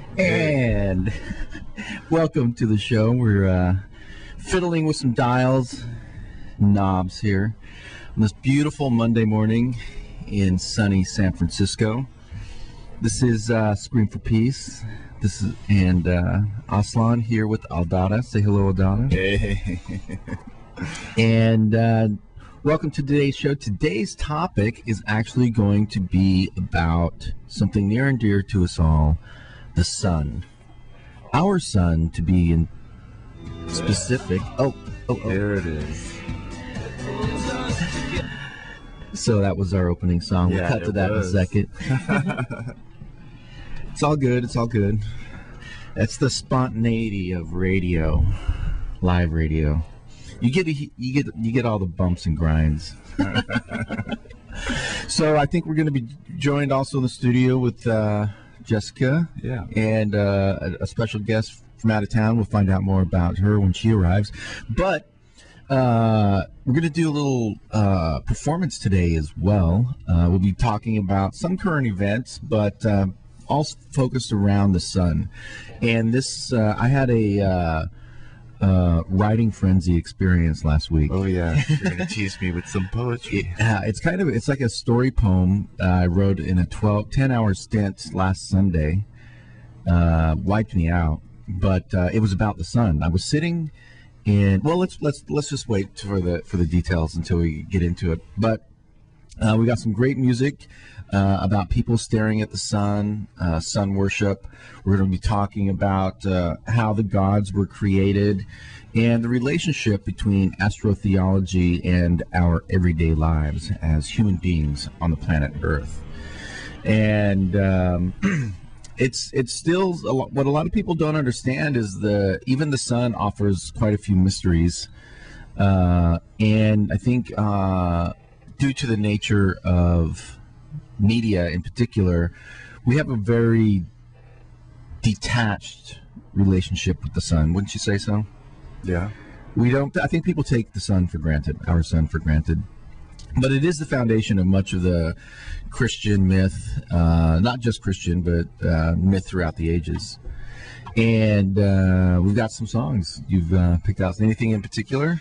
And welcome to the show. We're fiddling with some dials, knobs here on this beautiful Monday morning in sunny San Francisco. This is Scream for Peace. This is Aslan here with Aldada. Say hello, Aldada. Hey. And welcome to today's show. Today's topic is actually going to be about something near and dear to us all, the sun. Our sun, to be in specific. Oh. There it is. So that was our opening song. We'll cut to that in a second. It's all good. It's all good. That's the spontaneity of radio, live radio. You get all the bumps and grinds. So I think we're going to be joined also in the studio with Jessica. Yeah. And a special guest from out of town. We'll find out more about her when she arrives. But we're going to do a little performance today as well. We'll be talking about some current events, but all focused around the sun. And this, I had a writing frenzy experience last week. Oh yeah, you're going to tease me with some poetry. It's like a story poem I wrote in a 10-hour stint last Sunday. Wiped me out, but it was about the sun. I was sitting in. Well, let's just wait for the details until we get into it. But we got some great music about people staring at the sun, sun worship. We're going to be talking about how the gods were created and the relationship between astrotheology and our everyday lives as human beings on the planet Earth. And it's still what a lot of people don't understand is even the sun offers quite a few mysteries. And I think due to the nature of media in particular, we have a very detached relationship with the sun. Wouldn't you say so? Yeah. I think people take the sun for granted, our sun for granted. But it is the foundation of much of the Christian myth, not just Christian, but myth throughout the ages. And we've got some songs you've picked out. Anything in particular?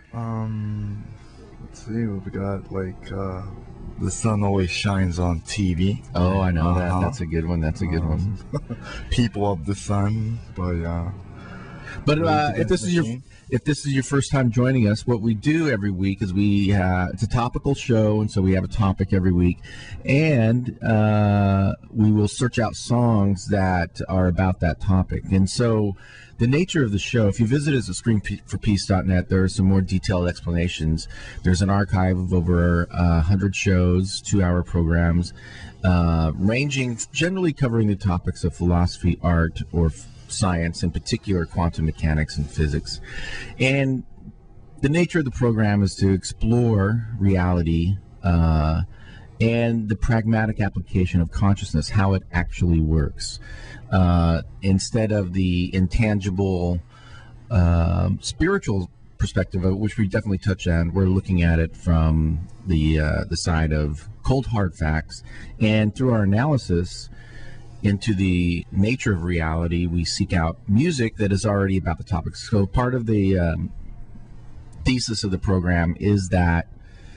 Let's see, we got like The Sun Always Shines on TV. Oh, I know that. That's a good one. That's a good one. People of the Sun by But if this is your first time joining us, what we do every week is it's a topical show, and so we have a topic every week, and we will search out songs that are about that topic. And so the nature of the show, if you visit us at screamforpeace.net, there are some more detailed explanations. There's an archive of over 100 shows, 2-hour programs, ranging, generally covering the topics of philosophy, art, or science, in particular quantum mechanics and physics. And the nature of the program is to explore reality and the pragmatic application of consciousness, how it actually works. Instead of the intangible spiritual perspective, which we definitely touch on, we're looking at it from the side of cold hard facts. And through our analysis into the nature of reality, we seek out music that is already about the topic. So part of the thesis of the program is that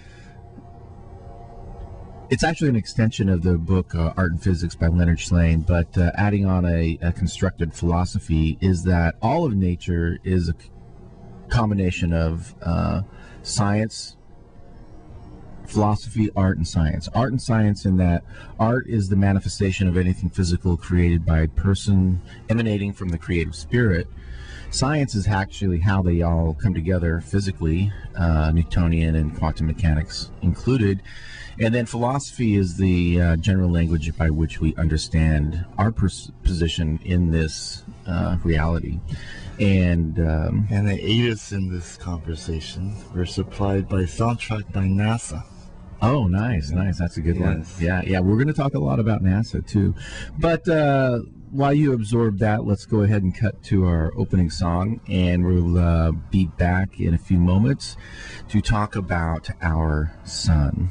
it's actually an extension of the book Art and Physics by Leonard Shlain, but adding on a constructed philosophy is that all of nature is a combination of science, philosophy, art, and science. Art and science in that art is the manifestation of anything physical created by a person emanating from the creative spirit. Science is actually how they all come together physically, Newtonian and quantum mechanics included. And then philosophy is the general language by which we understand our position in this reality. And they aid us in this conversation. We're supplied by Soundtrack by NASA. Oh, nice. That's a good one. Yeah. We're going to talk a lot about NASA too. But while you absorb that, let's go ahead and cut to our opening song, and we'll be back in a few moments to talk about our sun.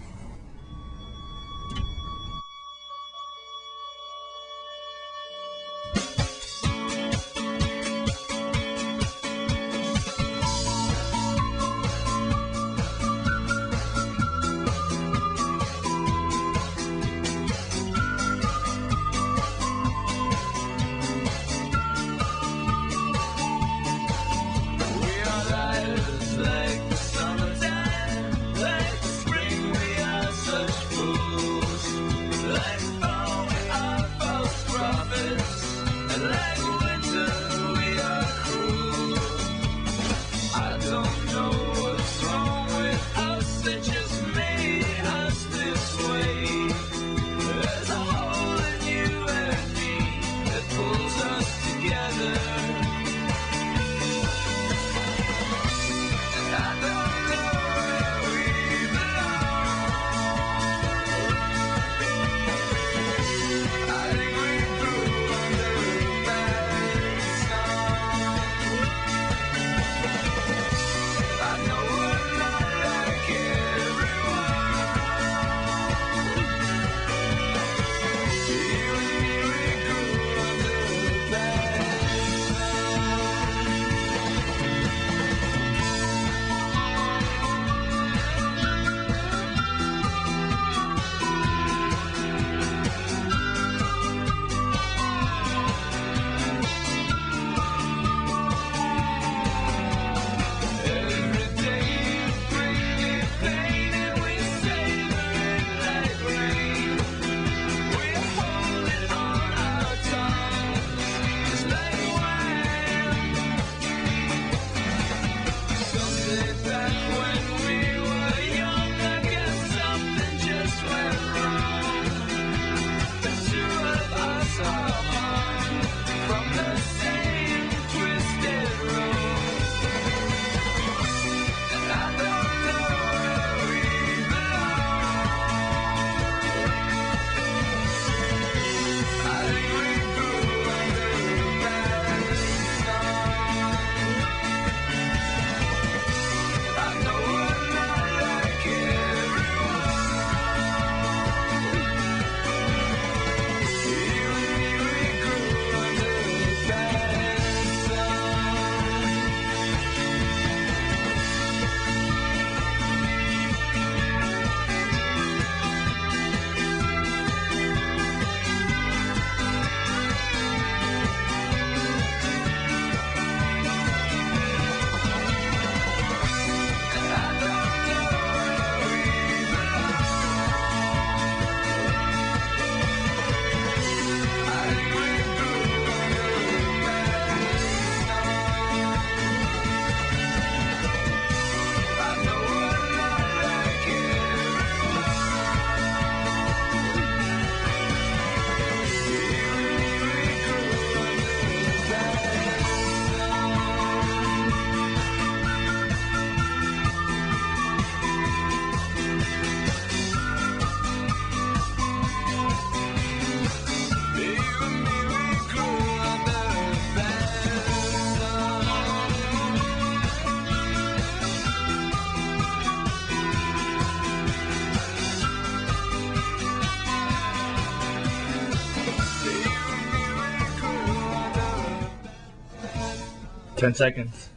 10 seconds.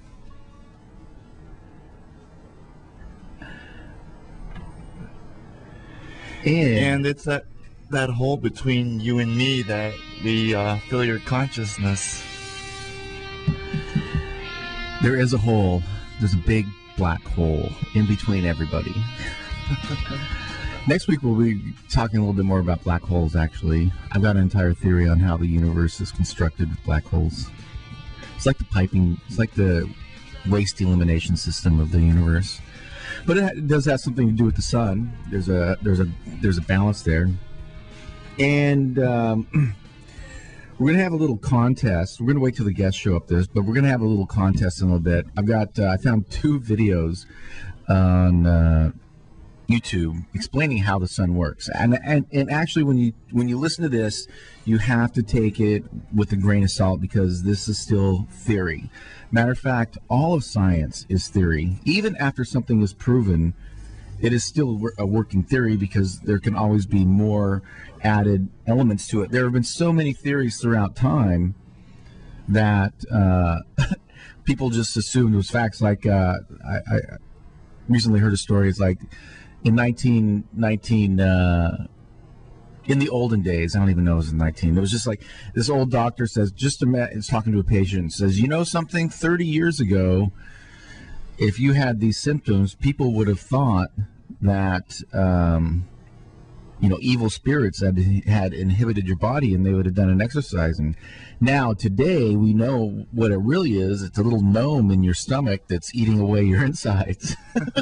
And it's that hole between you and me that we fill your consciousness. There is a hole. There's a big black hole in between everybody. Next week we'll be talking a little bit more about black holes, actually. I've got an entire theory on how the universe is constructed with black holes. It's like the waste elimination system of the universe. But it does have something to do with the sun. There's a balance there. And we're going to have a little contest. We're going to wait till the guests show up this, but we're going to have a little contest in a little bit. I found 2 videos on YouTube explaining how the sun works. And actually when you listen to this, you have to take it with a grain of salt because this is still theory. Matter of fact, all of science is theory. Even after something is proven, it is still a working theory because there can always be more added elements to it. There have been so many theories throughout time that people just assumed it was facts. Like I recently heard a story. It's like in 1919, in the olden days, I don't even know it was in 19. It was just like this old doctor says, is talking to a patient, says, you know something, 30 years ago, if you had these symptoms, people would have thought that, evil spirits had inhibited your body and they would have done an exercise. And now today we know what it really is. It's a little gnome in your stomach that's eating away your insides.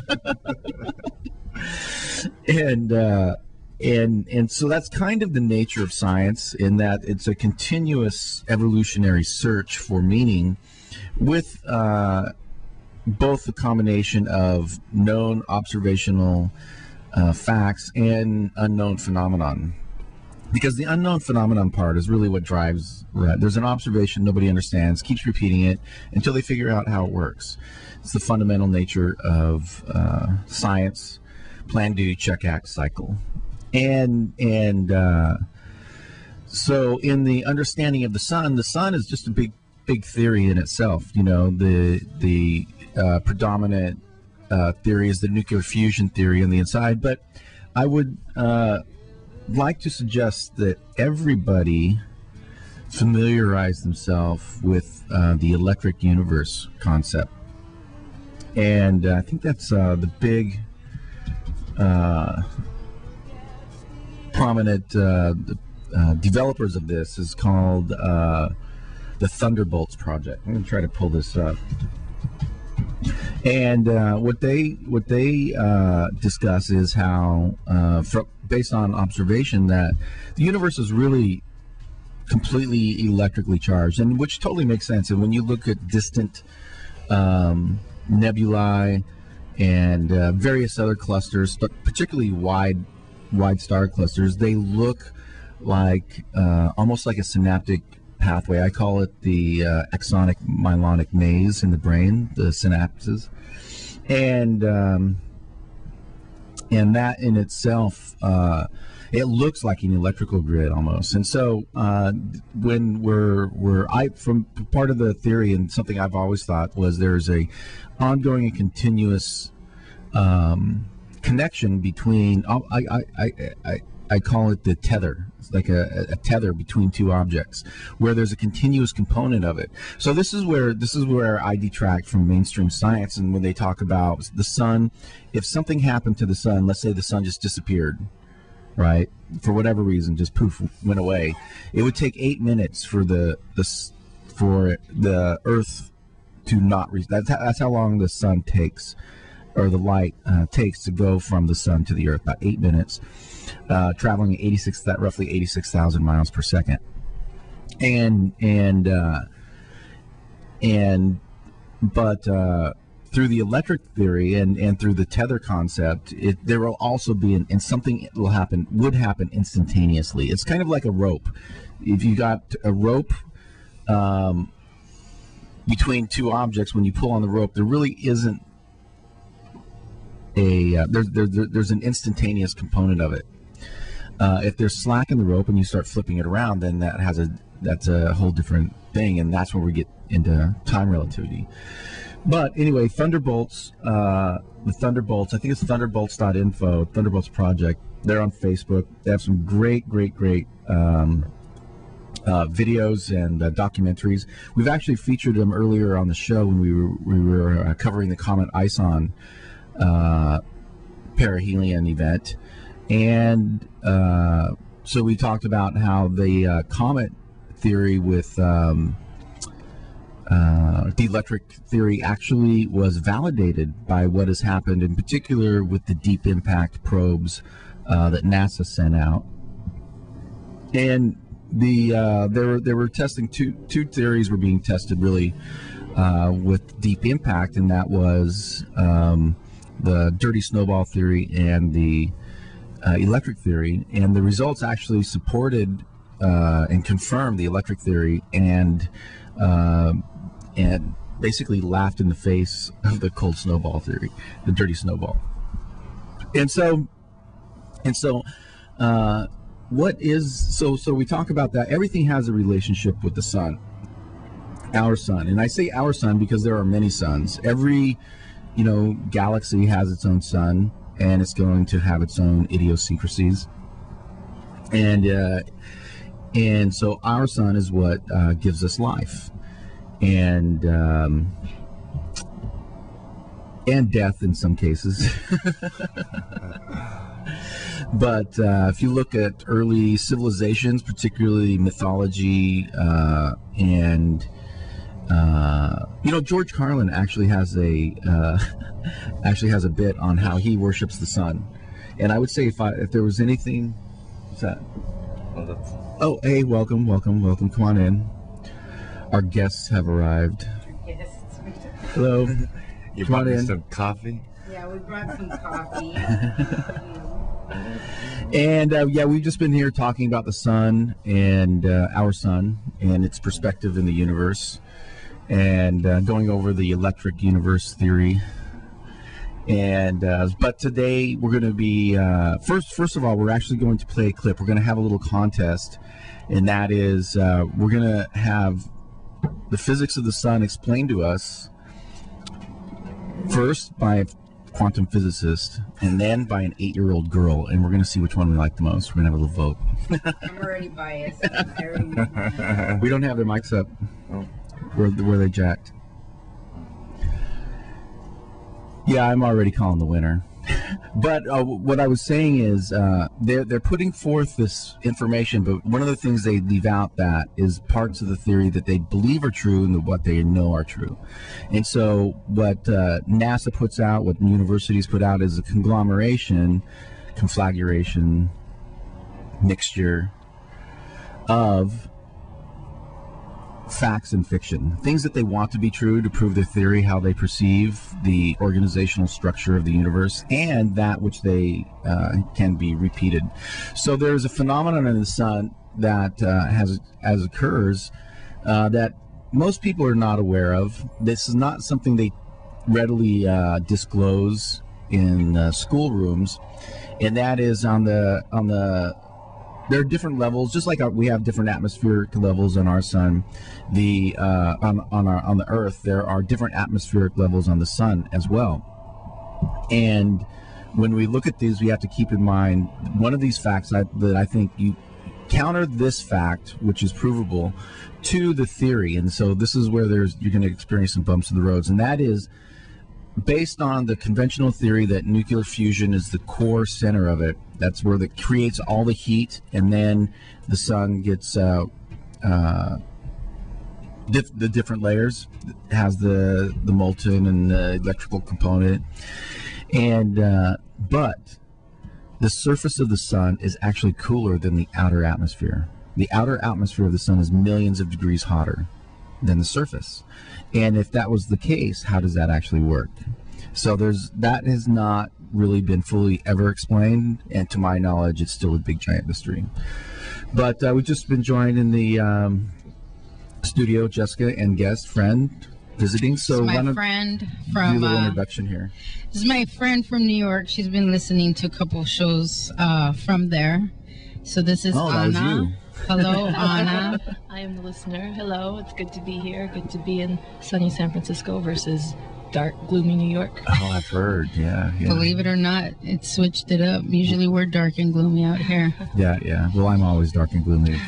And so that's kind of the nature of science, in that it's a continuous evolutionary search for meaning with both the combination of known observational facts and unknown phenomenon. Because the unknown phenomenon part is really what drives. There's an observation nobody understands, keeps repeating it until they figure out how it works. It's the fundamental nature of science. Plan, do, check, act cycle. And so in the understanding of the sun is just a big theory in itself. The predominant theory is the nuclear fusion theory on the inside. But I would like to suggest that everybody familiarize themselves with the electric universe concept. And I think that's the big prominent developers of this is called the Thunderbolts Project. I'm going to try to pull this up. And what they discuss is how, based on observation, that the universe is really completely electrically charged, and which totally makes sense. And when you look at distant nebulae and various other clusters, but particularly wide star clusters, they look like almost like a synaptic pathway. I call it the axonic myelonic maze in the brain, the synapses, and that in itself, it looks like an electrical grid almost. And so when from part of the theory, and something I've always thought was there's a ongoing and continuous connection between, I call it the tether. It's like a tether between two objects, where there's a continuous component of it. So this is where I detract from mainstream science. And when they talk about the sun, if something happened to the sun, let's say the sun just disappeared, right? For whatever reason, just poof, went away. It would take 8 minutes for the Earth to not reach. That's how long the sun takes, or the light takes to go from the sun to the Earth. About 8 minutes, traveling at roughly 86,000 miles per second. But through the electric theory and through the tether concept, there will also be and something would happen instantaneously. It's kind of like a rope. If you got a rope between two objects, when you pull on the rope, there really isn't there's an instantaneous component of it. If there's slack in the rope and you start flipping it around, then that's a whole different thing, and that's where we get into time relativity. But anyway, Thunderbolts, the Thunderbolts, I think it's thunderbolts.info, Thunderbolts Project. They're on Facebook. They have some great videos and documentaries. We've actually featured them earlier on the show when we were covering the Comet ISON perihelion event. And so we talked about how the comet theory with the electric theory actually was validated by what has happened, in particular with the deep impact probes that NASA sent out. And they were testing two theories were being tested really with deep impact, and that was the dirty snowball theory and the electric theory. And the results actually supported and confirmed the electric theory, and basically laughed in the face of the cold snowball theory, the dirty snowball. And so we talk about that. Everything has a relationship with the sun, our sun. And I say our sun because there are many suns. Every, galaxy has its own sun, and it's going to have its own idiosyncrasies. And so our sun is what gives us life, and death in some cases. But if you look at early civilizations, particularly mythology, and George Carlin actually has a bit on how he worships the sun. And I would say if there was anything, what's that? Oh, hey, welcome. Come on in. Our guests have arrived. Hello. You brought me some coffee? Yeah, we brought some coffee. And we've just been here talking about the sun and our sun and its perspective in the universe, and going over the electric universe theory. And but today we're going to be first of all, we're actually going to play a clip. We're going to have a little contest, and that is we're going to have the physics of the sun explained to us first by a quantum physicist, and then by an 8-year-old girl, and we're going to see which one we like the most. We're going to have a little vote. I'm already biased. We don't have their mics up. Oh. Were they jacked? Yeah, I'm already calling the winner. But what I was saying is they're putting forth this information, but one of the things they leave out that is parts of the theory that they believe are true and what they know are true. And so what NASA puts out, what universities put out, is a conflagration, mixture of facts and fiction, things that they want to be true to prove their theory, how they perceive the organizational structure of the universe, and that which they can be repeated. So there's a phenomenon in the sun that occurs that most people are not aware of. This is not something they readily disclose in schoolrooms, and that is on the there are different levels, just like we have different atmospheric levels on our sun. On the Earth, there are different atmospheric levels on the sun as well. And when we look at these, we have to keep in mind one of these facts that I think you counter this fact, which is provable, to the theory. And so this is where you're going to experience some bumps in the roads, and that is based on the conventional theory that nuclear fusion is the core center of it. That's where it creates all the heat, and then the sun gets the different layers. It has the molten and the electrical component, and but the surface of the sun is actually cooler than the outer atmosphere. The outer atmosphere of the sun is millions of degrees hotter than the surface. And if that was the case, how does that actually work? So that has not really been fully ever explained, and to my knowledge, it's still a big giant mystery. But we've just been joined in the studio, Jessica and guest friend visiting. So this is my friend from do a little introduction here. This is my friend from New York. She's been listening to a couple shows from there. So this is That was Anna. you. Hello, Anna. I am the listener. Hello, it's good to be here. Good to be in sunny San Francisco versus dark, gloomy New York. Oh, I've heard. Yeah. Believe it or not, it switched it up. Usually we're dark and gloomy out here. Yeah. Well, I'm always dark and gloomy.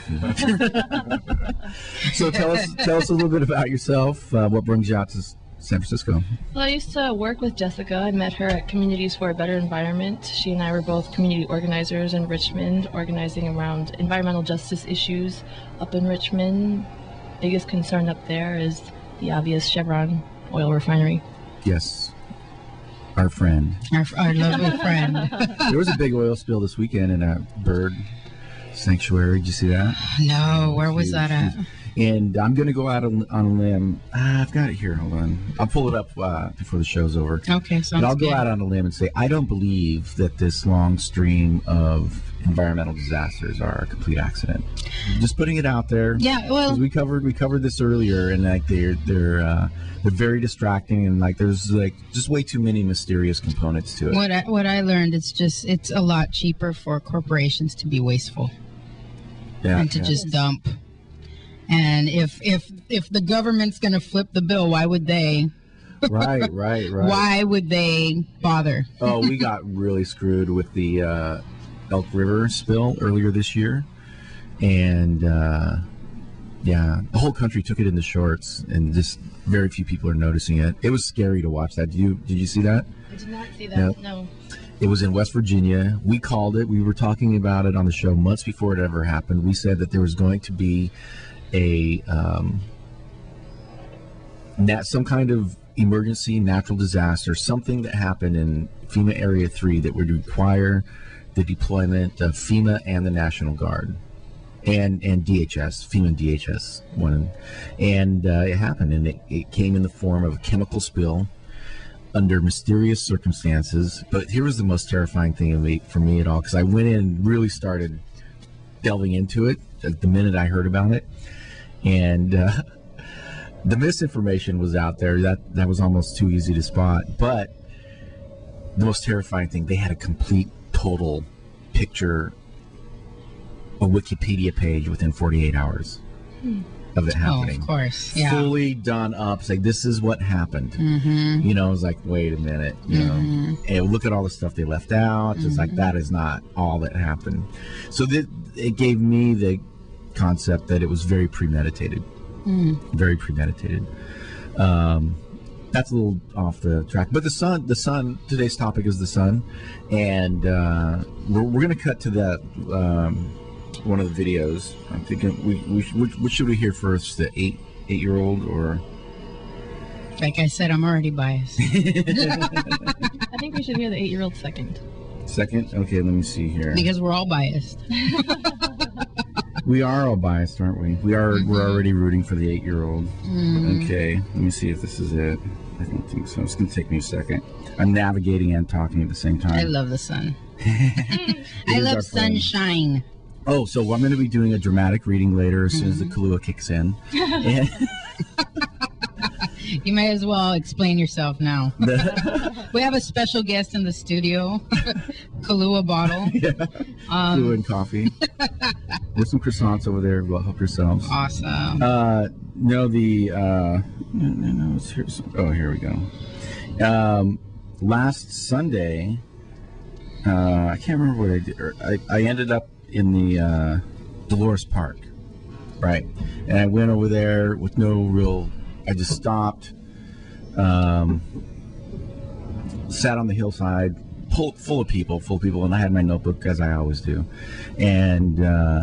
So tell us a little bit about yourself. What brings you out to San Francisco? Well, I used to work with Jessica. I met her at Communities for a Better Environment. She and I were both community organizers in Richmond, organizing around environmental justice issues up in Richmond. Biggest concern up there is the obvious Chevron oil refinery. Yes. Our friend. Our lovely friend. There was a big oil spill this weekend in a bird sanctuary. Did you see that? No, where was that at? And I'm going to go out on a limb. I've got it here. Hold on. I'll pull it up before the show's over. Okay, sounds But I'll good. go out on a limb and say I don't believe that this long stream of environmental disasters are a complete accident. Just putting it out there. Yeah, well, 'Cause we covered this earlier, and like they're very distracting, and like there's like just way too many mysterious components to it. what I learned, it's a lot cheaper for corporations to be wasteful and to just dump. And if the government's going to flip the bill, why would they? Right. Why would they bother? Oh, we got really screwed with the Elk River spill earlier this year, and the whole country took it in the shorts, and just very few people are noticing it. It was scary to watch that. Did you see that? I did not see that. Yep. No. It was in West Virginia. We called it. We were talking about it on the show months before it ever happened. We said that there was going to be some kind of emergency natural disaster, something that happened in FEMA Area 3 that would require the deployment of FEMA and the National Guard and DHS, FEMA and DHS one. And it happened, and it came in the form of a chemical spill under mysterious circumstances. But here was the most terrifying thing for me at all, because I went in and really started delving into it the minute I heard about it. And the misinformation was out there. That was almost too easy to spot. But the most terrifying thing, they had a complete, total picture, a Wikipedia page within 48 hours of it happening. Oh, of course. Yeah. Fully done up. It's like, this is what happened. Mm-hmm. You know, I was like, wait a minute. You know, and look at all the stuff they left out. It's like, that is not all that happened. So it gave me the concept that it was very premeditated. Very premeditated. That's a little off the track, but the sun. Today's topic is the sun, and we're going to cut to that one of the videos. I'm thinking what should we hear first? The eight-year-old, or Like I said, I'm already biased. I think we should hear the 8-year-old second. second? Okay, let me see here. Because we're all biased. We are all biased, aren't we? We're already rooting for the 8-year-old. Okay, let me see if this is it. I don't think so. It's going to take me a second. I'm navigating and talking at the same time. I love the sun. It I is love our friend. sunshine. Oh, so I'm going to be doing a dramatic reading later as soon as the Kahlua kicks in. And You may as well explain yourself now. We have a special guest in the studio, Kahlua bottle. Kahlua and coffee. There's some croissants over there. Well, help yourselves. Awesome. No, it's here. Oh, here we go. Last Sunday, I can't remember what I did. I ended up in the Dolores Park, right? And I went over there with no real. I just stopped, sat on the hillside, full of people, and I had my notebook as I always do, and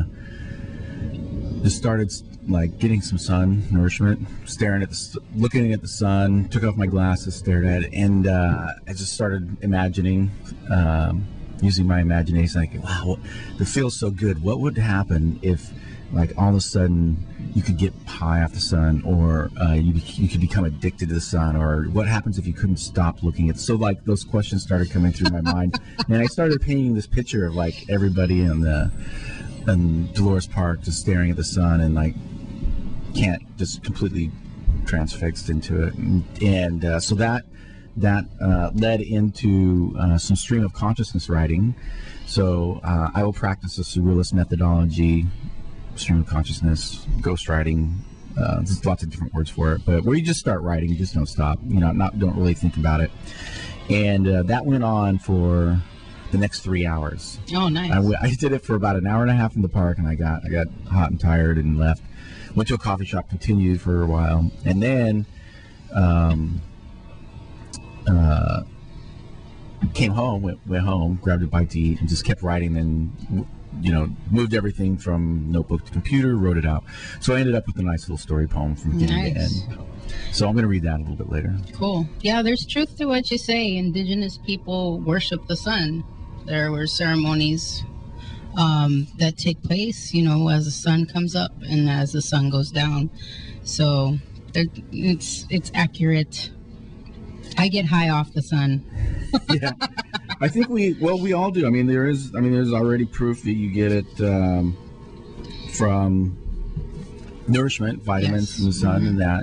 just started like getting some sun nourishment, looking at the sun. Took off my glasses, stared at it, and I just started imagining, using my imagination. Like, wow, it feels so good. What would happen if, like, all of a sudden you could get high off the sun, or you could become addicted to the sun, or what happens if you couldn't stop looking at? So like those questions started coming through my mind, and I started painting this picture of like everybody in Dolores Park just staring at the sun and like can't, just completely transfixed into it, and so that led into some stream of consciousness writing. So I will practice a surrealist methodology stream of consciousness, ghost writing. There's lots of different words for it, but where you just start writing, you just don't stop. Don't really think about it. And that went on for the next 3 hours. Oh, nice. I did it for about an hour and a half in the park, and I got hot and tired and left. Went to a coffee shop, continued for a while, and then came home, went home, grabbed a bite to eat, and just kept writing. And moved everything from notebook to computer, wrote it out. So I ended up with a nice little story poem from beginning to end. So I'm going to read that a little bit later. Cool. Yeah, there's truth to what you say. Indigenous people worship the sun. There were ceremonies that take place, as the sun comes up and as the sun goes down. So it's accurate. I get high off the sun. Yeah, I think we all do. There's already proof that you get it from nourishment, vitamins from the sun, and that,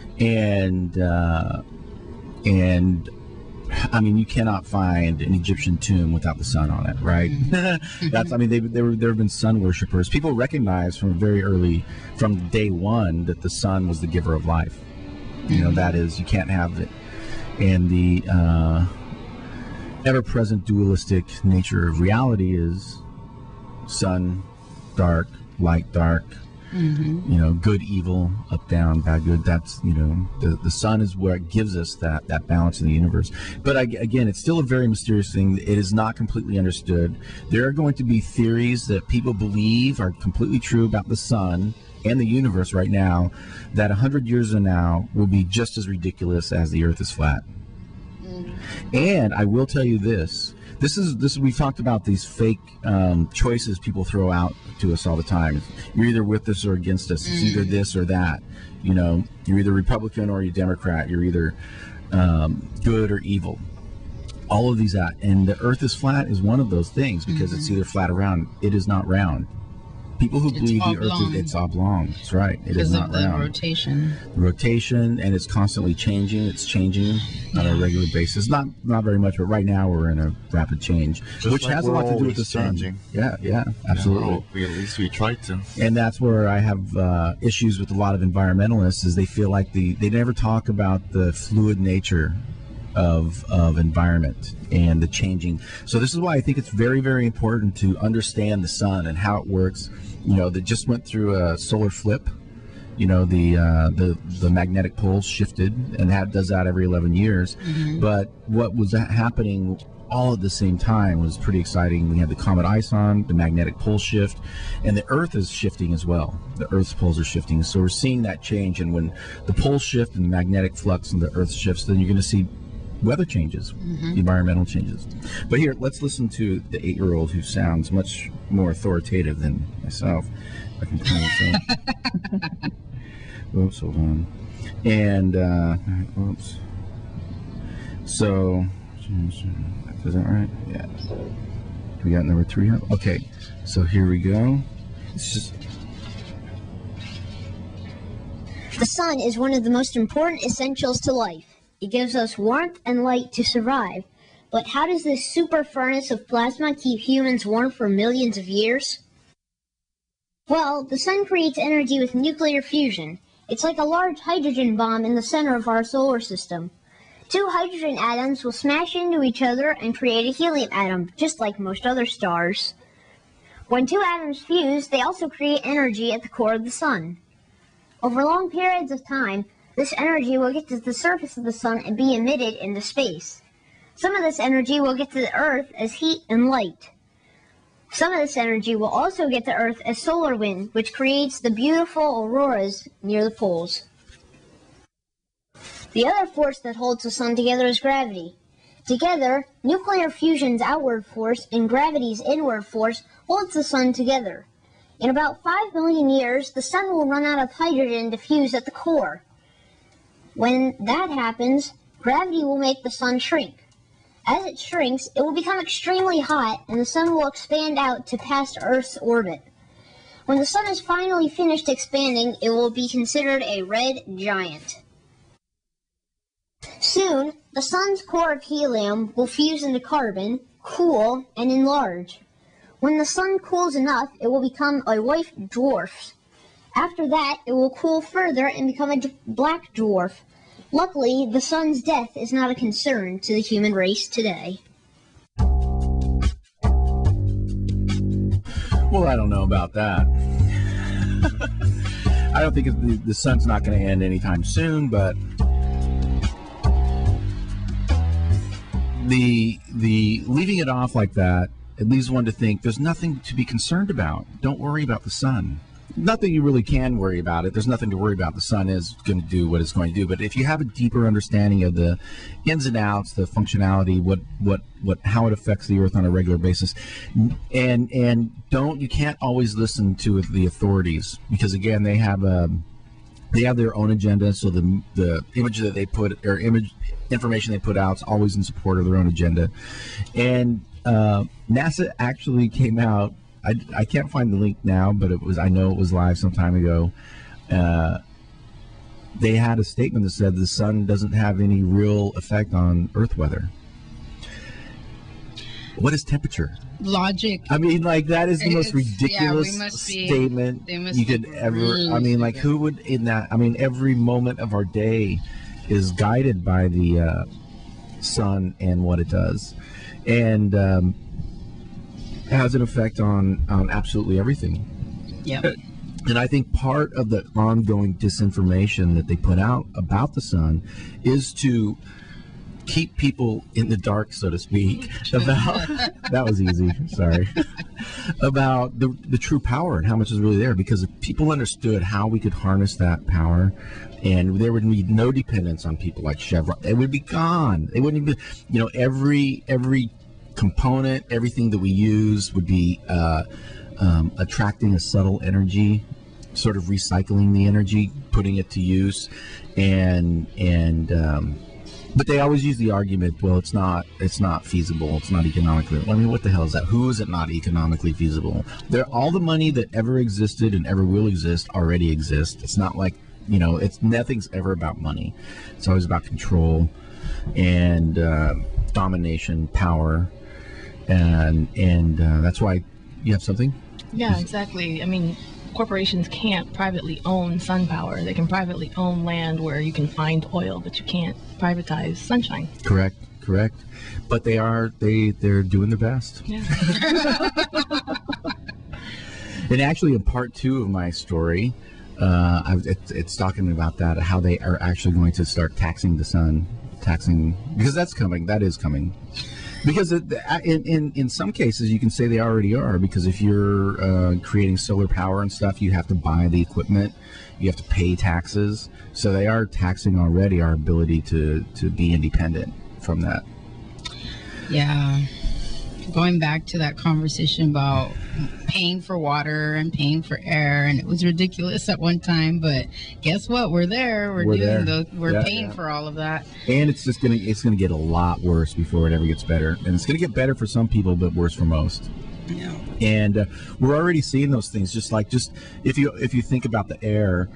and you cannot find an Egyptian tomb without the sun on it, right? That's, there have been sun worshippers. People recognize from day one, that the sun was the giver of life. That is, you can't have it. And the ever-present dualistic nature of reality is sun, dark, light, dark, good, evil, up, down, bad, good. That's, the sun is what gives us that balance in the universe. But again, it's still a very mysterious thing. It is not completely understood. There are going to be theories that people believe are completely true about the sun and the universe right now, that 100 years from now will be just as ridiculous as the earth is flat. And I will tell you this we've talked about these fake choices people throw out to us all the time. You're either with us or against us. It's either this or that. You're either Republican or you're Democrat. You're either good or evil. All of these and the earth is flat is one of those things, because it's either flat or round. It is not round. People who believe the earth it's oblong. That's right. It is not round. Rotation, and it's constantly changing. It's changing on a regular basis. Not very much, but right now we're in a rapid change, which has a lot to do with the sun. Changing. Yeah, absolutely. At least we try to. And that's where I have issues with a lot of environmentalists, is they feel like they never talk about the fluid nature of environment and the changing. So this is why I think it's very, very important to understand the sun and how it works. They just went through a solar flip. The magnetic poles shifted, and that does that every 11 years. But what was happening all at the same time was pretty exciting. We had the comet ISON, the magnetic pole shift, and the Earth is shifting as well. The Earth's poles are shifting, so we're seeing that change. And when the poles shift and the magnetic flux and the Earth shifts, then you're going to see weather changes, environmental changes. But here, let's listen to the 8-year-old who sounds much more authoritative than myself. I can turn this on. Oops, hold on. And, oops. So, is that right? Yeah. We got number 3 up? Okay, so here we go. It's just... The sun is one of the most important essentials to life. It gives us warmth and light to survive. But how does this super furnace of plasma keep humans warm for millions of years? Well, the sun creates energy with nuclear fusion. It's like a large hydrogen bomb in the center of our solar system. 2 hydrogen atoms will smash into each other and create a helium atom, just like most other stars. When 2 atoms fuse, they also create energy at the core of the sun. Over long periods of time, this energy will get to the surface of the sun and be emitted into space. Some of this energy will get to the Earth as heat and light. Some of this energy will also get to Earth as solar wind, which creates the beautiful auroras near the poles. The other force that holds the sun together is gravity. Together, nuclear fusion's outward force and gravity's inward force holds the sun together. In about 5 million years, the sun will run out of hydrogen to fuse at the core. When that happens, gravity will make the sun shrink. As it shrinks, it will become extremely hot, and the sun will expand out to past Earth's orbit. When the sun is finally finished expanding, it will be considered a red giant. Soon, the sun's core of helium will fuse into carbon, cool, and enlarge. When the sun cools enough, it will become a white dwarf. After that, it will cool further and become a black dwarf. Luckily, the sun's death is not a concern to the human race today. Well, I don't know about that. I don't think the sun's not going to end anytime soon, but the leaving it off like that, it leaves one to think there's nothing to be concerned about. Don't worry about the sun. Nothing you really can worry about it. There's nothing to worry about. The sun is going to do what it's going to do. But if you have a deeper understanding of the ins and outs, the functionality, how it affects the Earth on a regular basis, and you can't always listen to the authorities, because again they have their own agenda. So the image that they put, or information they put out, is always in support of their own agenda. And NASA actually came out. I can't find the link now, but I know it was live some time ago. They had a statement that said the sun doesn't have any real effect on Earth weather. What is temperature? Logic. I mean, like, that is the most ridiculous statement you could ever. I mean, like, who would in that? I mean, every moment of our day is guided by the sun and what it does, and has an effect on absolutely everything. Yeah. And I think part of the ongoing disinformation that they put out about the sun is to keep people in the dark, so to speak, about that was easy, sorry, about the true power and how much is really there. Because if people understood how we could harness that power, and there would be no dependence on people like Chevron, it would be gone. It wouldn't even, every component, everything that we use would be attracting a subtle energy, sort of recycling the energy, putting it to use, but they always use the argument, well, it's not feasible, it's not economically. I mean, what the hell is that? Who is it not economically feasible? All the money that ever existed and ever will exist already exists. It's not like, nothing's ever about money. It's always about control and domination, power. And that's why you have something? Yeah, exactly. I mean, corporations can't privately own sun power. They can privately own land where you can find oil, but you can't privatize sunshine. Correct. But they're doing their best. Yeah. And actually, in part 2 of my story, it's talking about that, how they are actually going to start taxing the sun, because that's coming. That is coming. Because in some cases, you can say they already are, because if you're creating solar power and stuff, you have to buy the equipment, you have to pay taxes. So they are taxing already our ability to be independent from that. Yeah. Going back to that conversation about paying for water and paying for air, and it was ridiculous at one time, but guess what? We're there. We're paying for all of that. And it's gonna get a lot worse before it ever gets better. And it's gonna get better for some people, but worse for most. Yeah. And we're already seeing those things. Just if you think about the air,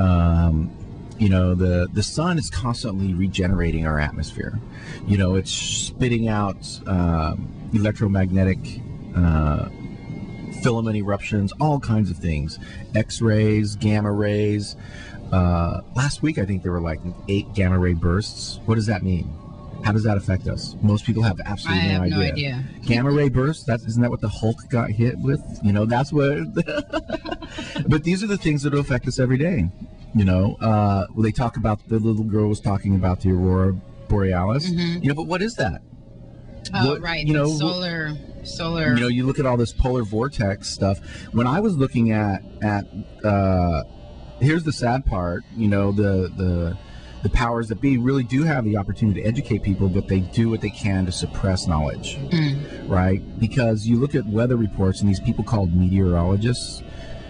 the sun is constantly regenerating our atmosphere. It's spitting out electromagnetic filament eruptions, all kinds of things, X-rays, gamma rays. Last week, I think there were like 8 gamma ray bursts. What does that mean? How does that affect us? Most people have absolutely no idea. Gamma ray bursts, isn't that what the Hulk got hit with? That's what. But these are the things that will affect us every day. They talk about, the little girl was talking about the aurora borealis. Mm-hmm. But what is that? Oh, right. Solar. You look at all this polar vortex stuff. When I was looking at here's the sad part. The powers that be really do have the opportunity to educate people, but they do what they can to suppress knowledge, right? Because you look at weather reports and these people called meteorologists.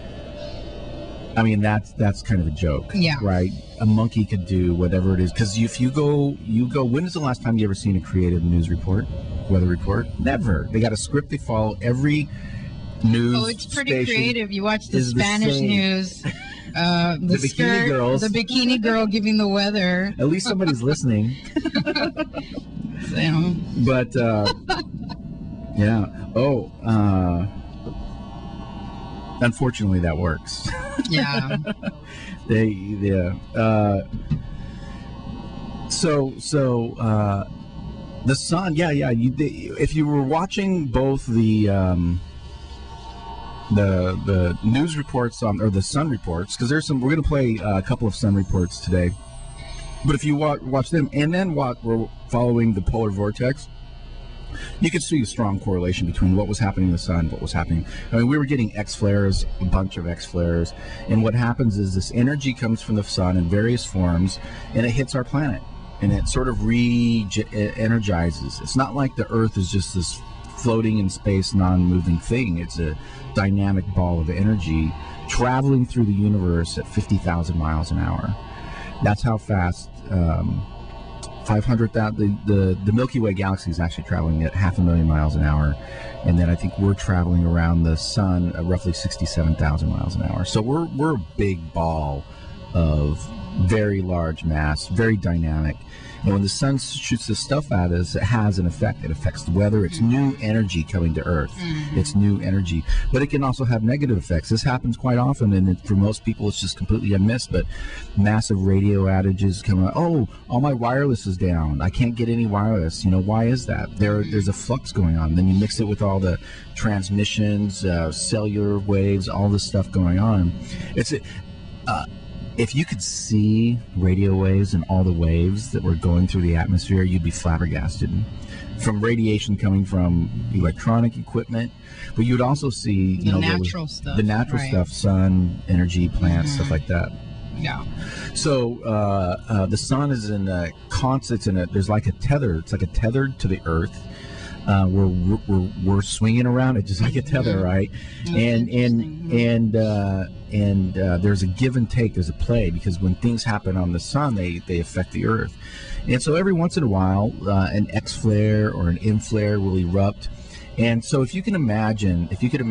I mean, that's kind of a joke, right? A monkey could do whatever it is. Because if you go. When is the last time you ever seen a creative news report, weather report? Never. They got a script they follow. Every news. Oh, it's pretty creative. You watch the Spanish news. The bikini girls. The bikini girl giving the weather. At least somebody's listening. But yeah. Unfortunately, that works. Yeah. The sun, if you were watching both the news reports or the sun reports, because we're going to play a couple of sun reports today. But if you watch them and then we're following the polar vortex, you could see a strong correlation between what was happening in the sun, what was happening. I mean, we were getting X flares, a bunch of X flares, and what happens is this energy comes from the sun in various forms, and it hits our planet, and it sort of re-energizes. It's not like the Earth is just this floating in space, non-moving thing. It's a dynamic ball of energy traveling through the universe at 50,000 miles an hour. That's how fast. 500,000. The Milky Way galaxy is actually traveling at 500,000 miles an hour, and then I think we're traveling around the sun at roughly 67,000 miles an hour. So we're a big ball of very large mass, very dynamic. And when the sun shoots this stuff at us, it has an effect. It affects the weather. It's new energy coming to Earth. It's new energy. But it can also have negative effects. This happens quite often, and for most people, it's just completely unmissed. But massive radio outages come out. Oh, all my wireless is down. I can't get any wireless. Why is that? There's a flux going on. Then you mix it with all the transmissions, cellular waves, all this stuff going on. If you could see radio waves and all the waves that were going through the atmosphere, you'd be flabbergasted. From radiation coming from electronic equipment, but you'd also see the natural stuff. The natural stuff, sun, energy, plants, stuff like that. Yeah. So the sun is in a constant. There's like a tether. It's like a tethered to the Earth. We're swinging around it just like a tether, right? And there's a give and take. There's a play, because when things happen on the sun, they affect the Earth. And so every once in a while, an X flare or an M flare will erupt. And so if you can imagine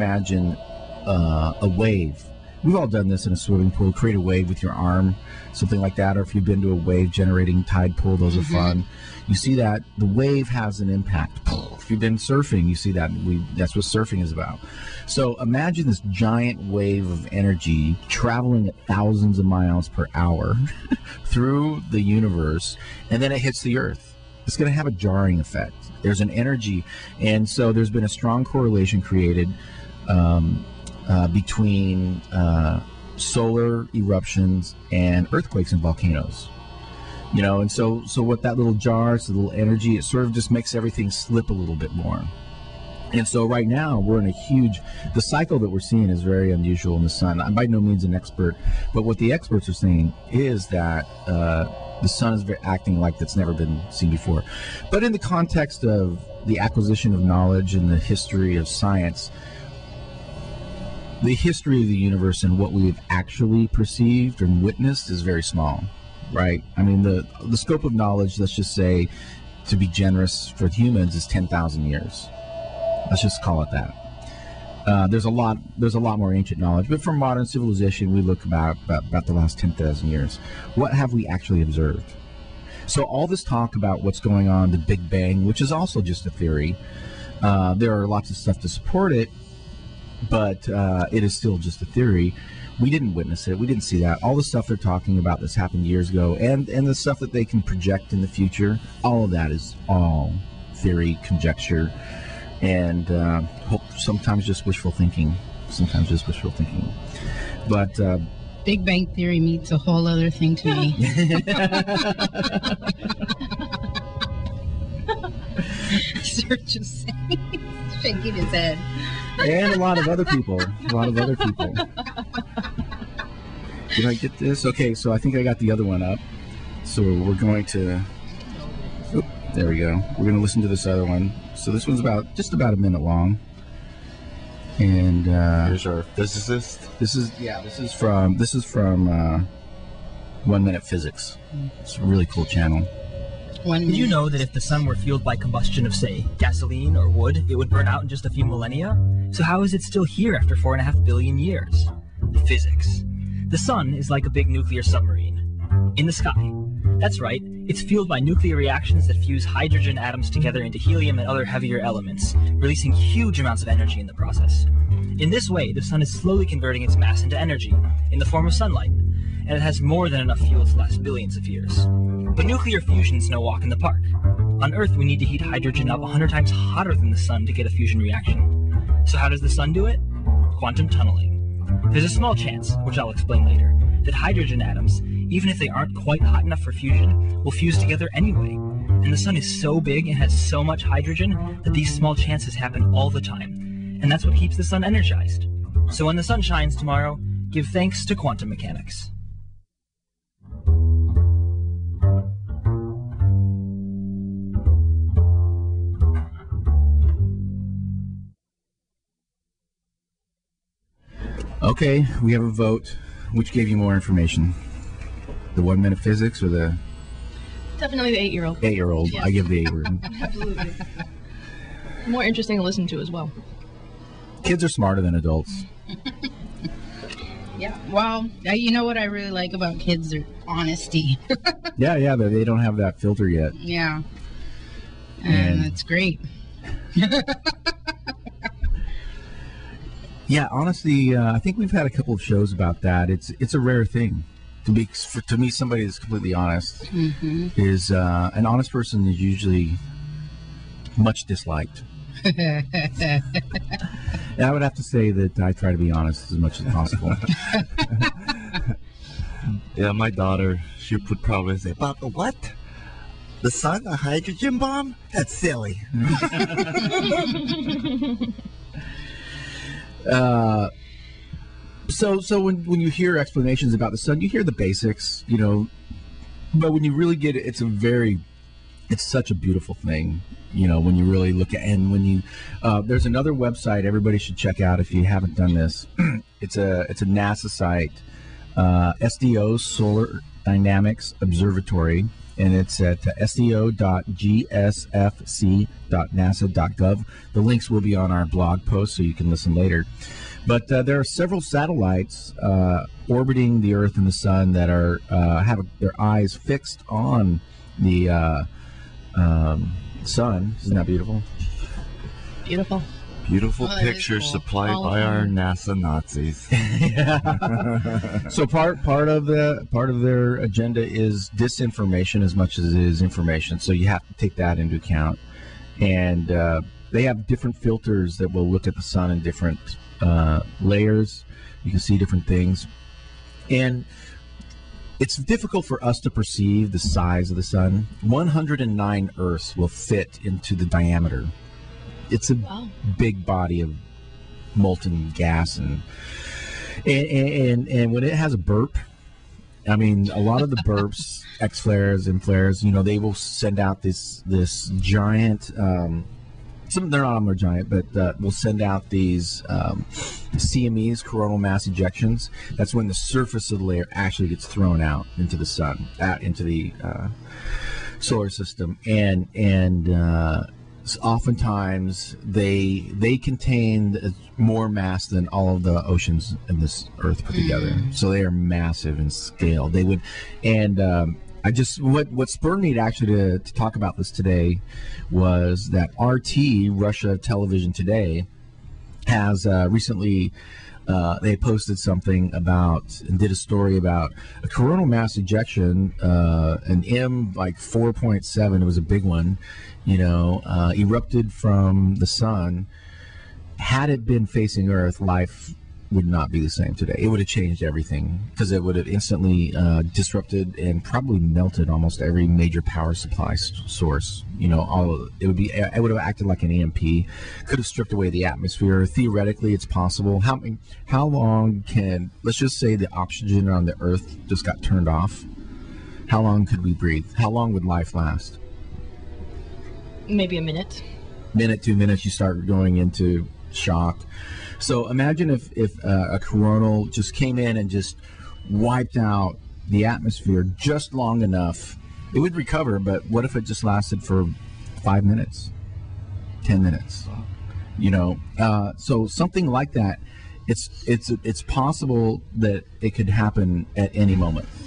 a wave. We've all done this in a swimming pool. Create a wave with your arm, something like that. Or if you've been to a wave-generating tide pool, those are fun. You see that the wave has an impact. If you've been surfing, you see that. That's what surfing is about. So imagine this giant wave of energy traveling at thousands of miles per hour through the universe, and then it hits the Earth. It's going to have a jarring effect. There's an energy, and so there's been a strong correlation created between solar eruptions and earthquakes and volcanoes. And so what that little jar, it's a little energy, it sort of just makes everything slip a little bit more. And so right now we're in the cycle that we're seeing is very unusual in the sun. I'm by no means an expert, but what the experts are saying is that the sun is acting like it's never been seen before. But in the context of the acquisition of knowledge and the history of science, the history of the universe and what we've actually perceived and witnessed is very small, right? I mean, the scope of knowledge, let's just say, to be generous for humans, is 10,000 years. Let's just call it that. There's a lot more ancient knowledge, but for modern civilization, we look about the last 10,000 years. What have we actually observed? So all this talk about what's going on, the Big Bang, which is also just a theory, there are lots of stuff to support it, but it is still just a theory. We didn't witness it. We didn't see that. All the stuff they're talking about that's happened years ago, and the stuff that they can project in the future, all of that is all theory, conjecture, and sometimes just wishful thinking. But Big Bang Theory means a whole other thing to me. Sir just shaking his head. And a lot of other people. Did I get this? Okay, so I think I got the other one up. So we're going to... Oop, there we go. We're going to listen to this other one. So this one's just about a minute long. And here's our physicist. This is from 1 Minute Physics. It's a really cool channel. Did you know that if the sun were fueled by combustion of, say, gasoline or wood, it would burn out in just a few millennia? So how is it still here after 4.5 billion years? Physics. The sun is like a big nuclear submarine. In the sky. That's right, It's fueled by nuclear reactions that fuse hydrogen atoms together into helium and other heavier elements, releasing huge amounts of energy in the process. In this way, the sun is slowly converting its mass into energy, in the form of sunlight, and it has more than enough fuel to last billions of years. But nuclear fusion's no walk in the park. On Earth, we need to heat hydrogen up 100 times hotter than the sun to get a fusion reaction. So how does the sun do it? Quantum tunneling. There's a small chance, which I'll explain later, that hydrogen atoms, even if they aren't quite hot enough for fusion, will fuse together anyway. And the sun is so big and has so much hydrogen that these small chances happen all the time. And that's what keeps the sun energized. So when the sun shines tomorrow, give thanks to quantum mechanics. Okay, we have a vote. Which gave you more information? The 1 minute physics or the Definitely the 8-year-old. 8-year-old? Yes. I give the 8-year-old. Absolutely. More interesting to listen to as well. Kids are smarter than adults. Yeah. Well, you know what I really like about kids? Their honesty. Yeah, but they don't have that filter yet. Yeah. And that's great. Yeah, honestly, I think we've had a couple of shows about that. It's a rare thing to me. Somebody that's completely honest is an honest person is usually much disliked. And I would have to say that I try to be honest as much as possible. Yeah, my daughter, she would probably say, "Papa, what? The sun, a hydrogen bomb? That's silly." So when you hear explanations about the sun, you hear the basics, you know, but when you really get it, it's such a beautiful thing, you know, when you really look at, and when you, there's another website everybody should check out if you haven't done this. It's a NASA site, SDO Solar Dynamics Observatory, and it's at sdo.gsfc.nasa.gov. The links will be on our blog post, so you can listen later. But there are several satellites orbiting the Earth and the Sun that are have their eyes fixed on the Sun. Isn't that beautiful? Beautiful. Beautiful Oh, pictures cool. supplied All by of our them. NASA Nazis. So part of their agenda is disinformation as much as it is information. So you have to take that into account. And they have different filters that will look at the sun in different layers. You can see different things. And it's difficult for us to perceive the size of the sun. 109 Earths will fit into the diameter. It's a big body of molten gas, and when it has a burp, I mean, a lot of the burps, X flares and flares, you know, they will send out this giant. Some they're not on their giant, but will send out these CMEs, coronal mass ejections. That's when the surface of the layer actually gets thrown out into the sun, out into the solar system, and oftentimes they contain more mass than all of the oceans in this Earth put together. So they are massive in scale. They would, and what spurred me to actually to talk about this today was that RT, Russia Television Today, has recently they posted something about and did a story about a coronal mass ejection, an M like 4.7. It was a big one, you know, erupted from the sun. Had it been facing Earth, life would not be the same today. It would have changed everything because it would have instantly disrupted and probably melted almost every major power supply source. You know, it would have acted like an EMP. Could have stripped away the atmosphere. Theoretically, it's possible. How long can, let's just say the oxygen on the Earth just got turned off? How long could we breathe? How long would life last? Maybe a minute. Minute, 2 minutes, you start going into shock. So imagine if a coronal just came in and just wiped out the atmosphere just long enough. It would recover, but what if it just lasted for 5 minutes, 10 minutes? You know, so something like that. It's possible that it could happen at any moment.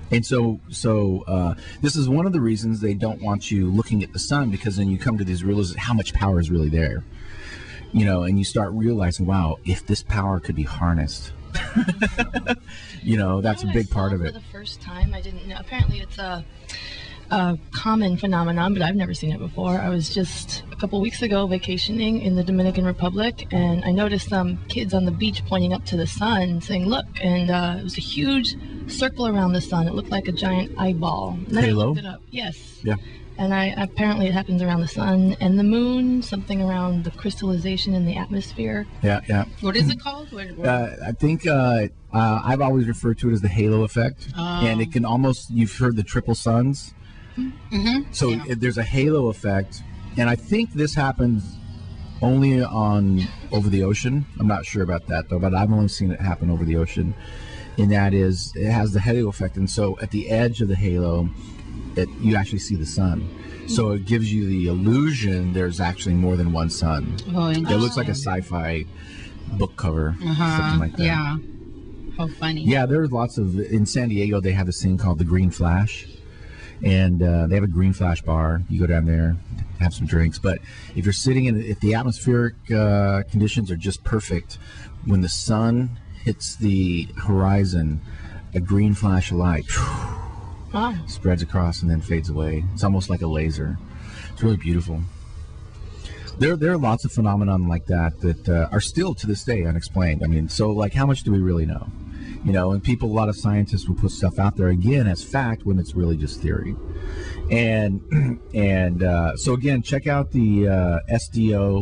And so this is one of the reasons they don't want you looking at the sun, because then you come to these realizations how much power is really there, you know, and you start realizing, wow, if this power could be harnessed, you know, that's a big part of it. For the first time, I didn't know. Apparently, it's a common phenomenon, but I've never seen it before. I was just a couple weeks ago vacationing in the Dominican Republic, and I noticed some kids on the beach pointing up to the sun, saying, "Look!" And it was a huge circle around the sun. It looked like a giant eyeball. And then Halo? I looked it up. Yes. Yeah. And apparently it happens around the sun and the moon, something around the crystallization in the atmosphere. Yeah. What is it called? I think I've always referred to it as the halo effect, and it can almost, you've heard the triple suns. Mm-hmm. So there's a halo effect, and I think this happens only over the ocean. I'm not sure about that though, but I've only seen it happen over the ocean. And that is, it has the halo effect, and so at the edge of the halo, you actually see the sun. So it gives you the illusion there's actually more than one sun. Oh, it looks like a sci-fi book cover, something like that. Yeah. How funny. Yeah, there's lots of, in San Diego, they have this thing called the Green Flash. And they have a Green Flash bar. You go down there, have some drinks. But if you're sitting if the atmospheric conditions are just perfect, when the sun hits the horizon, a green flash of light spreads across and then fades away. It's almost like a laser. It's really beautiful. There are lots of phenomenon like that are still to this day unexplained. I mean, so like, how much do we really know? You know, and a lot of scientists will put stuff out there again as fact when it's really just theory. And so again, check out the SDO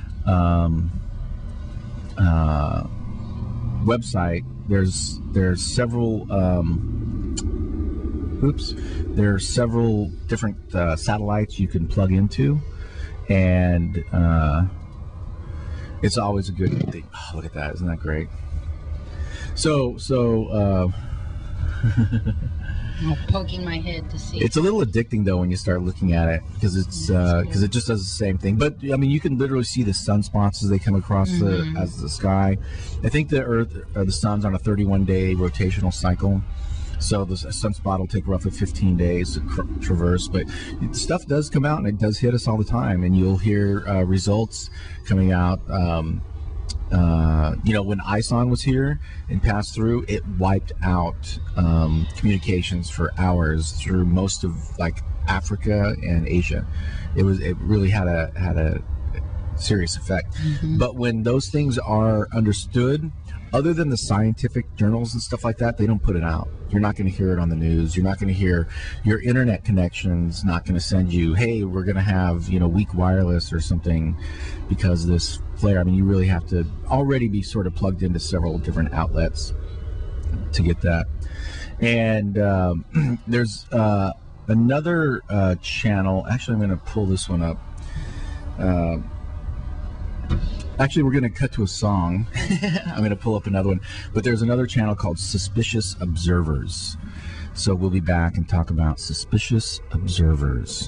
website. There's several different satellites you can plug into, and it's always a good thing. Oh, look at that! Isn't that great? So I'm poking my head to see. It's a little addicting though when you start looking at it, because it just does the same thing. But I mean, you can literally see the sunspots as they come across the sky. I think the Earth or the sun's on a 31-day rotational cycle, so the sunspot will take roughly 15 days to traverse. But stuff does come out, and it does hit us all the time, and you'll hear results coming out. You know, when ISON was here and passed through, it wiped out communications for hours through most of like Africa and Asia. It really had a serious effect. But when those things are understood, other than the scientific journals and stuff like that, they don't put it out. You're not going to hear it on the news. You're not going to hear, your internet connection's not going to send you, hey, we're going to have, you know, weak wireless or something because of this flare. I mean, you really have to already be sort of plugged into several different outlets to get that. And there's another channel. Actually, I'm going to pull this one up. Actually, we're going to cut to a song. I'm going to pull up another one. But there's another channel called Suspicious Observers. So we'll be back and talk about Suspicious Observers.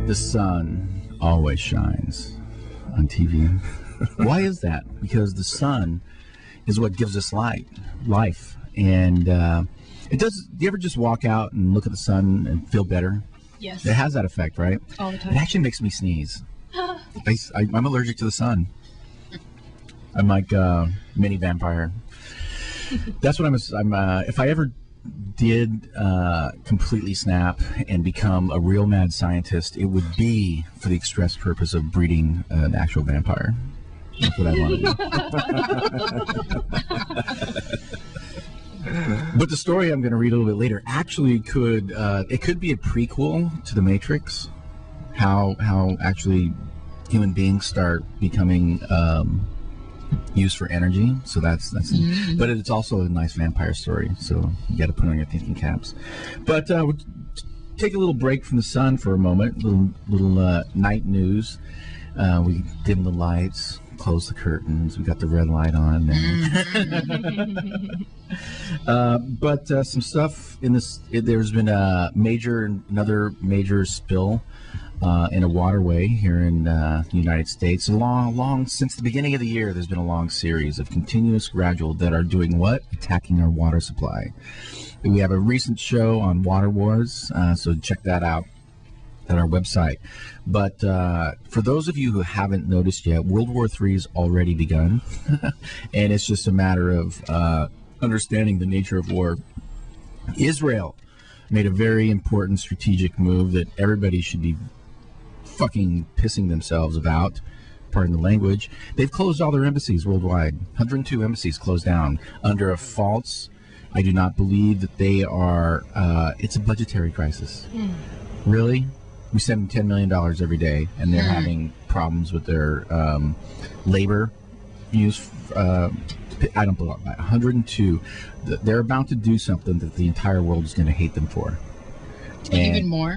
The sun always shines on TV. Why is that? Because the sun is what gives us life. And it does. Do you ever just walk out and look at the sun and feel better? Yes. It has that effect, right? All the time. It actually makes me sneeze. I'm allergic to the sun. I'm like a mini vampire. That's what I'm. If I ever did completely snap and become a real mad scientist, it would be for the express purpose of breeding an actual vampire. That's what I want to do. But the story I'm going to read a little bit later actually could be a prequel to The Matrix. How actually human beings start becoming used for energy. So that's but it's also a nice vampire story. So you got to put on your thinking caps. But we'll take a little break from the sun for a moment. Little night news. We dim the lights. Close the curtains. We got the red light on now. But some stuff in this. There's been another major spill in a waterway here in the United States. Long since the beginning of the year, there's been a long series of continuous gradual that are doing what? Attacking our water supply. We have a recent show on water wars, so check that out at our website. But for those of you who haven't noticed yet, World War III has already begun, and it's just a matter of understanding the nature of war. Israel made a very important strategic move that everybody should be fucking pissing themselves about. Pardon the language. They've closed all their embassies worldwide. 102 embassies closed down under a false. I do not believe that they are. It's a budgetary crisis. Really? We send them $10 million every day, and they're having problems with their labor use. I don't believe 102. They're about to do something that the entire world is going to hate them for. Even more?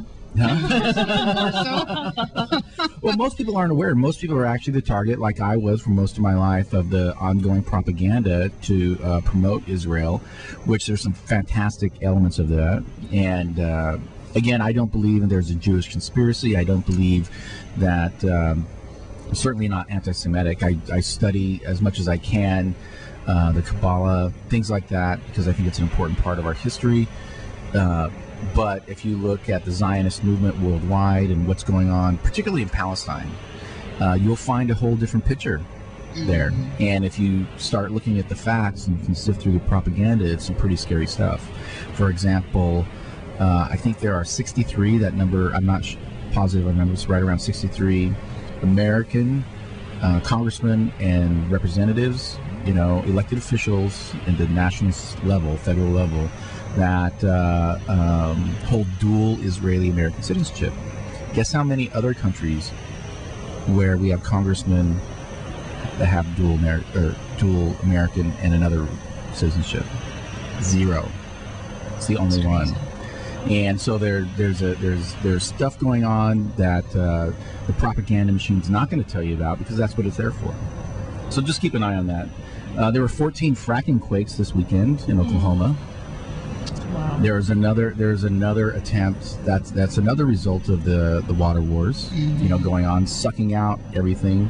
Huh? Well, most people aren't aware. Most people are actually the target, like I was for most of my life, of the ongoing propaganda to promote Israel, which there's some fantastic elements of that. And again, I don't believe there's a Jewish conspiracy. I don't believe that. I'm certainly not anti-Semitic. I study as much as I can the Kabbalah, things like that, because I think it's an important part of our history. But if you look at the Zionist movement worldwide and what's going on, particularly in Palestine, you'll find a whole different picture there. And if you start looking at the facts and you can sift through the propaganda, it's some pretty scary stuff. For example, I think there are 63, that number, I'm not positive, I remember it's right around 63 American congressmen and representatives, elected officials in the national level, federal level, that hold dual Israeli-American citizenship. Guess how many other countries where we have congressmen that have dual American and another citizenship? 0. It's the only one. And so there's stuff going on that the propaganda machine's not going to tell you about, because that's what it's there for. So just keep an eye on that. There were 14 fracking quakes this weekend in Oklahoma. Wow. There's another attempt. That's another result of the water wars. Going on, sucking out everything,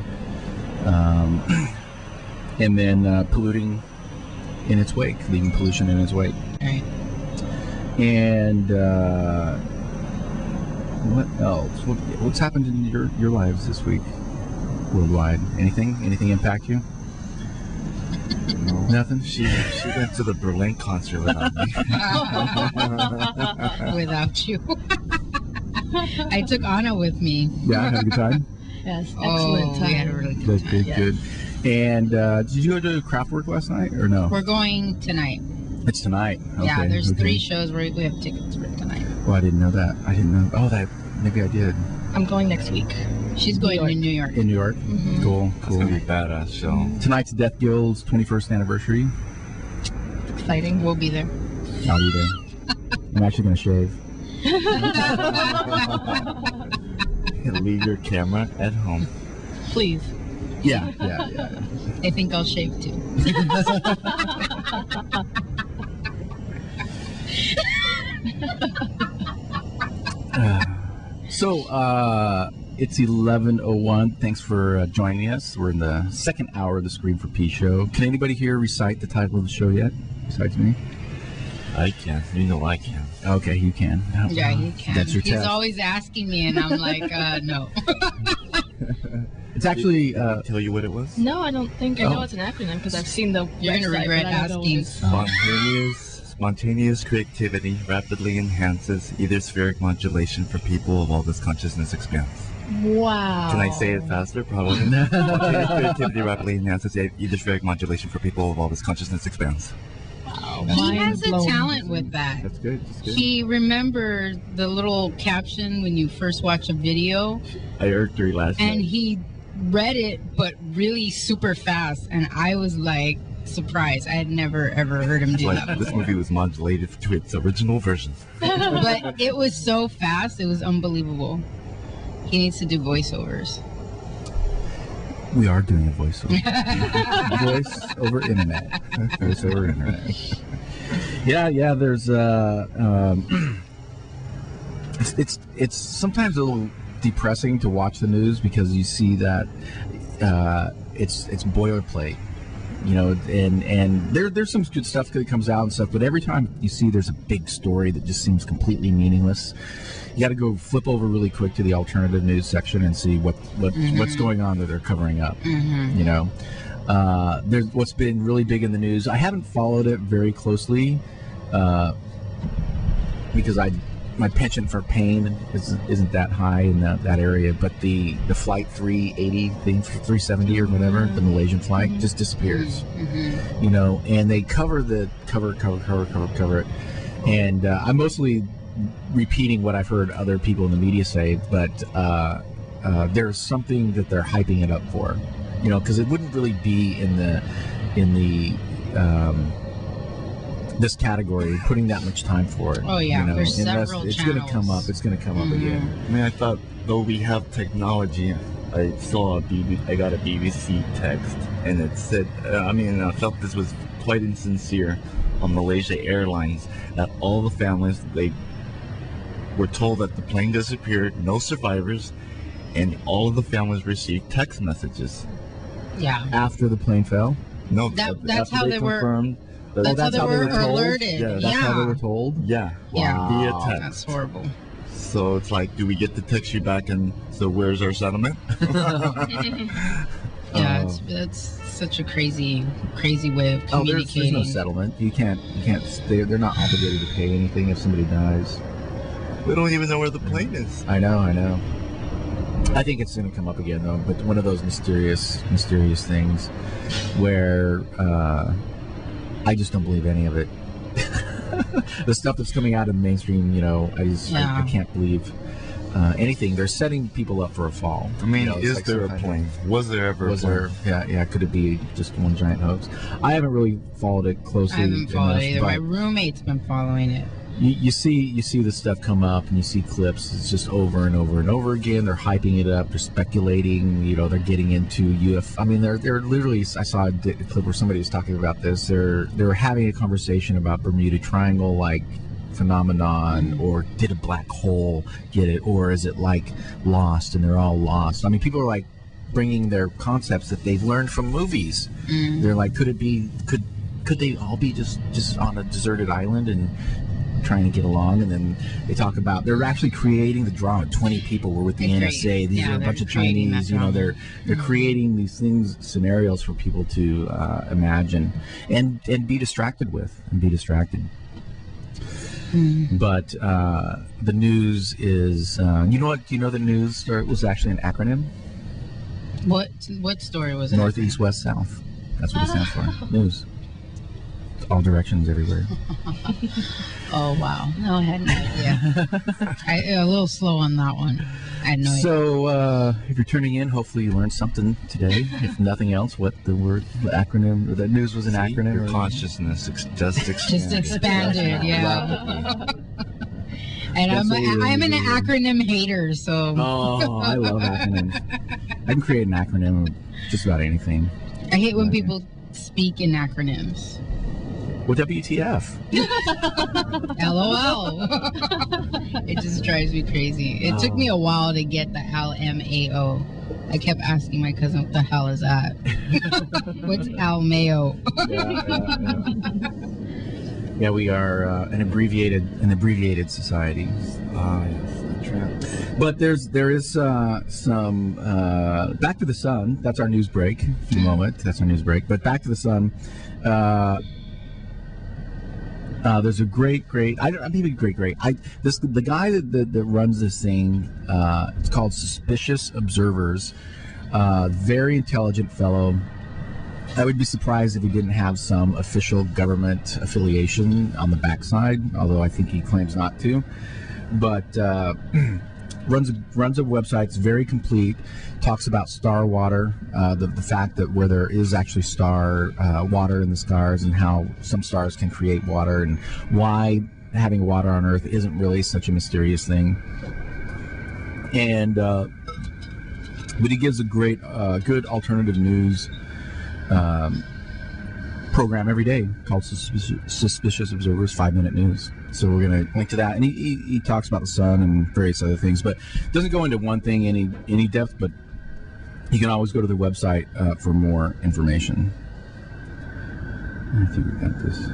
and then polluting in its wake, leaving pollution in its wake. Right. And what else? What's happened in your lives this week, worldwide? Anything impact you? No. Nothing. She went to the Berlin concert without me. Without you. I took Anna with me. Yeah, had a good time. Yes, excellent time. We had a really good time. Good. And did you go to Kraftwerk last night or no? We're going tonight. It's tonight. Okay, Yeah, there's 3 shows where we have tickets for tonight. Well, I didn't know that. I didn't know. Oh, that maybe I did. I'm going next week. She's going to New York. In New York. Cool. It's gonna be a badass show. Tonight's Death Guild's 21st anniversary. Exciting. We'll be there. I'll be there. I'm actually gonna shave. Leave your camera at home. Please. Yeah. I think I'll shave too. So, it's 11:01. Thanks for joining us. We're in the second hour of the Scream for P show. Can anybody here recite the title of the show yet, besides me? I can. You know I can. Okay, you can. Yeah, you can. That's your He's test. always asking me, and I'm like, no. It's actually... Did I tell you what it was? No, I don't think I know it's an acronym because I've seen the You're gonna website, regret but I don't know what asking. it's- Spontaneous creativity rapidly enhances ethospheric modulation for people of all this consciousness expanse. Wow. Can I say it faster? Probably. Spontaneous creativity rapidly enhances ethospheric modulation for people of all this consciousness expands. He has a Mind-blowing. talent with that. That's good. That's good. He remembered the little caption when you first watch a video, I heard 3 last and night. he read it, but really super fast, and I was like surprised. I had never ever heard him do Like, that this before. movie was modulated to its original version. But it was so fast, it was unbelievable. He needs to do voiceovers. We are doing a voiceover. Voice over internet. Voice over internet. Yeah. There's it's sometimes a little depressing to watch the news because you see that it's boilerplate. You know, and there's some good stuff that comes out and stuff, but every time you see there's a big story that just seems completely meaningless, you got to go flip over really quick to the alternative news section and see what's going on that they're covering up. You know, there's what's been really big in the news. I haven't followed it very closely because my penchant for pain isn't that high in that area, but the flight 380 thing, 370 or whatever, the Malaysian flight just disappears. You know, and they cover it, and I'm mostly repeating what I've heard other people in the media say, but there's something that they're hyping it up for, you know, because it wouldn't really be in the this category, putting that much time for it. Oh yeah, you know? there's And several it's channels. going to come up. It's going to come up again. I mean, I thought, though we have technology, I saw I got a BBC text, and it said, I felt this was quite insincere on Malaysia Airlines, that all the families, they were told that the plane disappeared, no survivors, and all of the families received text messages. Yeah. After the plane fell. No, That's after how they were- confirmed that- That's how they were told? alerted. Yeah, That's how they were told. Yeah. Yeah. Via Wow. text. That's horrible. So it's like, do we get to text you back and so where's our settlement? Yeah, it's such a crazy way of Oh, communicating. there's no settlement. You can't. They're not obligated to pay anything if somebody dies. We don't even know where the plane is. I know. I think it's going to come up again though, but one of those mysterious things where I just don't believe any of it. The stuff that's coming out of the mainstream, you know, I can't believe anything. They're setting people up for a fall. I mean, You know, it's is like there a some kind of- plane? Was there ever Was a plane? there? Yeah. Could it be just one giant hoax? I haven't really followed it closely. I haven't followed enough, it either. My but roommate's been following it. you see this stuff come up, and you see clips. It's just over and over and over again. They're hyping it up. They're speculating. You know, they're getting into UFO. I mean, they're literally. I saw a clip where somebody was talking about this. They're having a conversation about Bermuda Triangle, like phenomenon, or did a black hole get it, or is it like lost and they're all lost? I mean, people are like bringing their concepts that they've learned from movies. They're like, could they all be just on a deserted island and trying to get along? And then they talk about they're actually creating the drama. 20 people were with the NSA. These are a bunch of Chinese. You know, they're creating these things, scenarios for people to imagine and be distracted with and be distracted. But the news is, you know what? Do you know the news story was actually an acronym? What story was it? Northeast, West, South. That's what it stands for. News. It's all directions everywhere. Oh wow! No, I had no idea. A little slow on that one. I had no idea. So, if you're tuning in, hopefully you learned something today. If nothing else, what the acronym, or the news was an acronym. Your or- consciousness just expanded. Just expanded, yeah. And That's I'm what we an do. acronym hater, so Oh, I love acronyms. I can create an acronym of just about anything. I hate when people speak in acronyms. Well, WTF? LOL. It just drives me crazy. It took me a while to get the LMAO. I kept asking my cousin, what the hell is that? What's LMAO? Yeah, we are an abbreviated society. Yes, that's right. But there is some Back to the Sun. That's our news break for the moment. That's our news break. But Back to the Sun. There's a great. The guy that runs this thing. It's called Suspicious Observers. Very intelligent fellow. I would be surprised if he didn't have some official government affiliation on the backside, although I think he claims not to. But runs a website. It's very complete. Talks about star water, the fact that where there is actually star water in the stars, and how some stars can create water, and why having water on Earth isn't really such a mysterious thing. And but he gives a great, good alternative news program every day called Suspicious Observers 5-Minute News. So we're going to link to that. And he talks about the sun and various other things, but doesn't go into one thing any depth, but you can always go to their website for more information. I think we got this.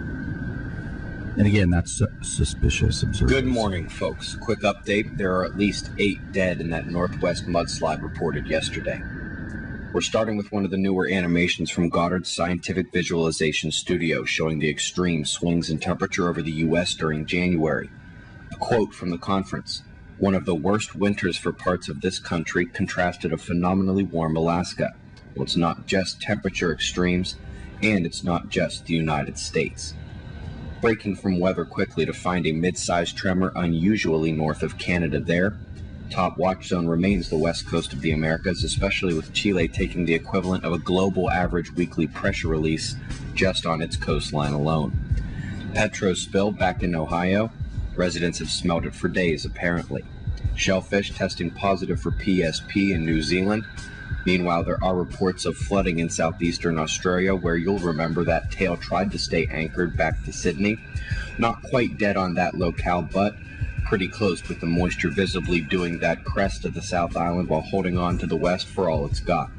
And again, that's Suspicious Observers. Good morning, folks. Quick update. There are at least 8 dead in that Northwest mudslide reported yesterday. We're starting with one of the newer animations from Goddard's Scientific Visualization Studio showing the extreme swings in temperature over the U.S. during January. A quote from the conference: "One of the worst winters for parts of this country contrasted a phenomenally warm Alaska. Well, it's not just temperature extremes, and it's not just the United States." Breaking from weather quickly to find a mid-sized tremor unusually north of Canada there. Top watch zone remains the west coast of the Americas, especially with Chile taking the equivalent of a global average weekly pressure release just on its coastline alone. Petro spill back in Ohio. Residents have smelled it for days, apparently. Shellfish testing positive for PSP in New Zealand. Meanwhile, there are reports of flooding in southeastern Australia, where you'll remember that tail tried to stay anchored back to Sydney. Not quite dead on that locale, but pretty close, with the moisture visibly doing that crest of the South Island while holding on to the west for all it's got.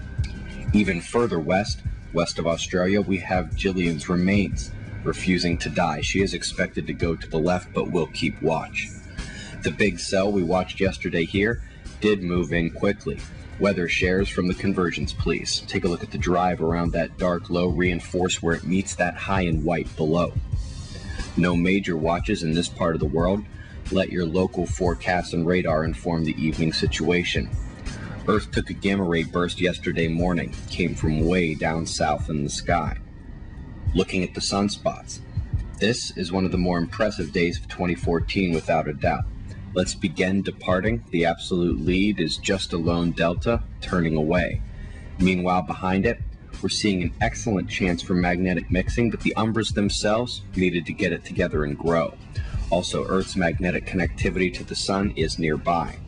Even further west of Australia, we have Gillian's remains, refusing to die. She is expected to go to the left, but we'll keep watch. The big cell we watched yesterday here did move in quickly. Weather shares from the convergence, please. Take a look at the drive around that dark low, reinforce where it meets that high and white below. No major watches in this part of the world. Let your local forecast and radar inform the evening situation. Earth took a gamma ray burst yesterday morning, came from way down south in the sky. Looking at the sunspots. This is one of the more impressive days of 2014 without a doubt. Let's begin departing. The absolute lead is just a lone delta turning away. Meanwhile, behind it, we're seeing an excellent chance for magnetic mixing, but the umbras themselves needed to get it together and grow. Also, Earth's magnetic connectivity to the sun is nearby.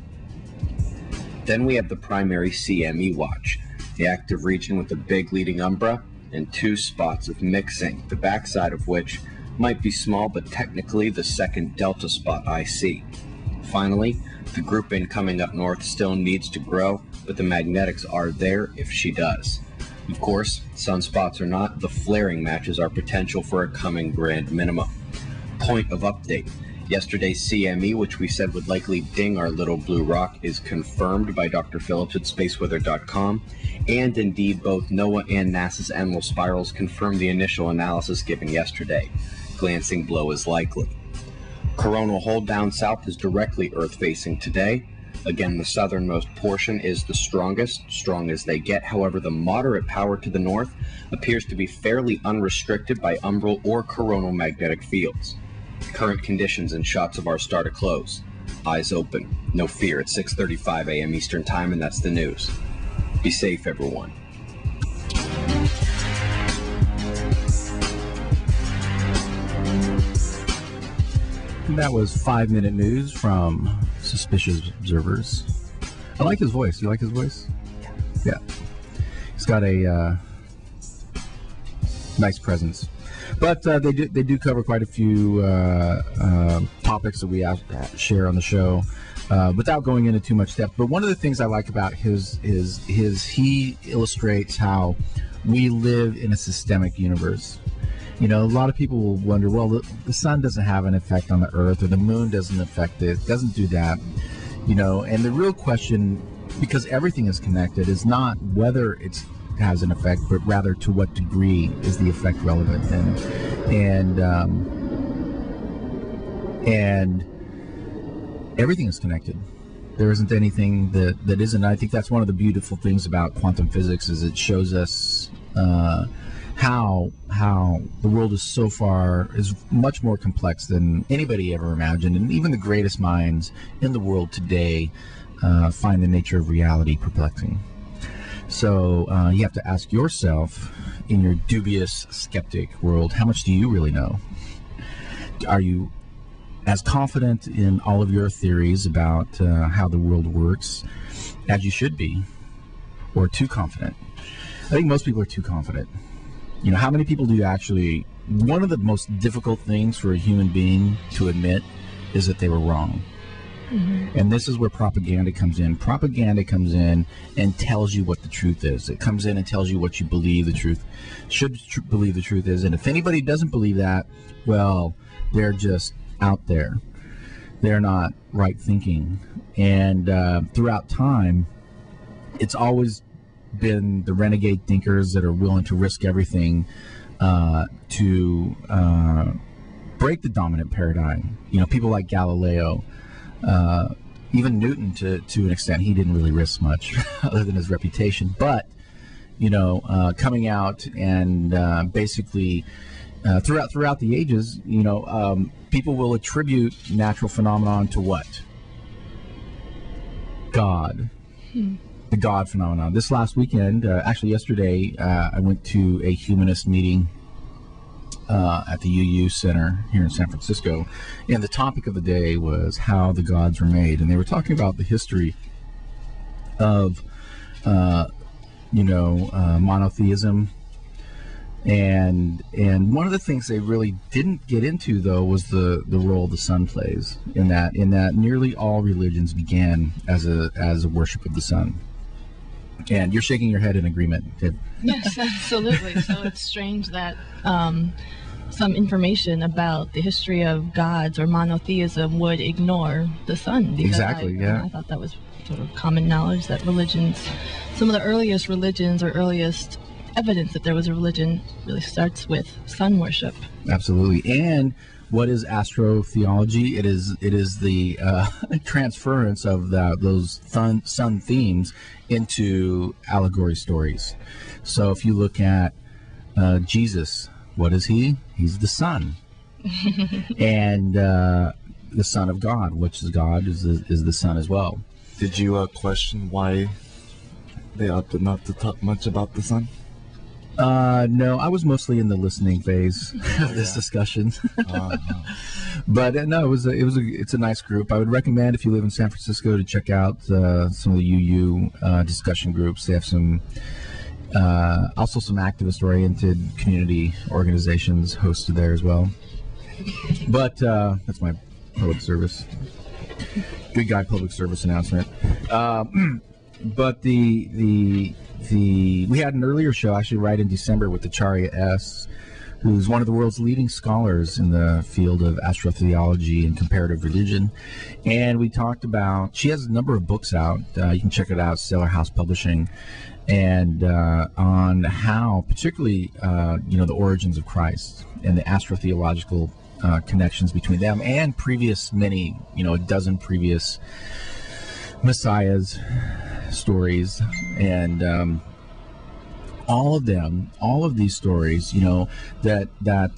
Then we have the primary CME watch, the active region with a big leading umbra and 2 spots of mixing, the backside of which might be small, but technically the second delta spot I see. Finally, the group in coming up north still needs to grow, but the magnetics are there if she does. Of course, sunspots or not, the flaring matches our potential for a coming grand minimum. Point of update. Yesterday's CME, which we said would likely ding our little blue rock, is confirmed by Dr. Phillips at spaceweather.com, and indeed both NOAA and NASA's Animal Spirals confirmed the initial analysis given yesterday. Glancing blow is likely. Coronal hole down south is directly Earth-facing today. Again, the southernmost portion is the strongest, strong as they get. However, the moderate power to the north appears to be fairly unrestricted by umbral or coronal magnetic fields. Current conditions and shots of our star to close. Eyes open. No fear. It's 6:35 a.m. Eastern Time, and that's the news. Be safe, everyone. That was 5-minute news from Suspicious Observers. I like his voice. You like his voice? Yeah. He's got a nice presence. But they do cover quite a few topics that we share on the show, without going into too much depth. But one of the things I like about his he illustrates how we live in a systemic universe. You know, a lot of people will wonder, well, the sun doesn't have an effect on the earth, or the moon doesn't affect it, doesn't do that. You know, and the real question, because everything is connected, is not whether it has an effect, but rather to what degree is the effect relevant. And everything is connected. There isn't anything that isn't. I think that's one of the beautiful things about quantum physics, is it shows us how the world is much more complex than anybody ever imagined, and even the greatest minds in the world today find the nature of reality perplexing. So you have to ask yourself, in your dubious skeptic world, how much do you really know? Are you as confident in all of your theories about how the world works as you should be, or too confident? I think most people are too confident. You know, how many people do you actually... One of the most difficult things for a human being to admit is that they were wrong. Mm-hmm. And this is where propaganda comes in. Propaganda comes in and tells you what the truth is. It comes in and tells you what you believe the truth believe the truth is. And if anybody doesn't believe that, well, they're just out there. They're not right thinking. And throughout time, it's always been the renegade thinkers that are willing to risk everything to break the dominant paradigm. You know, people like Galileo, even Newton to an extent. He didn't really risk much other than his reputation. But, you know, coming out and basically throughout the ages, you know, people will attribute natural phenomenon to what? God. The God phenomenon. This last weekend, actually yesterday, I went to a humanist meeting at the UU Center here in San Francisco, and the topic of the day was how the gods were made, and they were talking about the history of, monotheism, and one of the things they really didn't get into, though, was the role the sun plays in that nearly all religions began as a worship of the sun. And you're shaking your head in agreement. Yes, absolutely. So it's strange that some information about the history of gods or monotheism would ignore the sun. Exactly, I thought that was sort of common knowledge that religions, some of the earliest religions or earliest evidence that there was a religion really starts with sun worship. Absolutely. And what is astrotheology? It is the transference of those sun themes into allegory stories. So if you look at Jesus, what is he? He's the sun. And the Son of God, which is God, is the sun as well. Did you question why they opted not to talk much about the sun? No, I was mostly in the listening phase of this discussion. But no, it's a nice group. I would recommend, if you live in San Francisco, to check out some of the UU discussion groups. They have some also some activist-oriented community organizations hosted there as well. But that's my public service. Good guy public service announcement. But we had an earlier show, actually right in December, with Acharya S., who's one of the world's leading scholars in the field of astrotheology and comparative religion. And we talked about, she has a number of books out. You can check it out, Stellar House Publishing, and on how, particularly, the origins of Christ and the astrotheological connections between them and a dozen previous messiahs stories, and all of these stories, that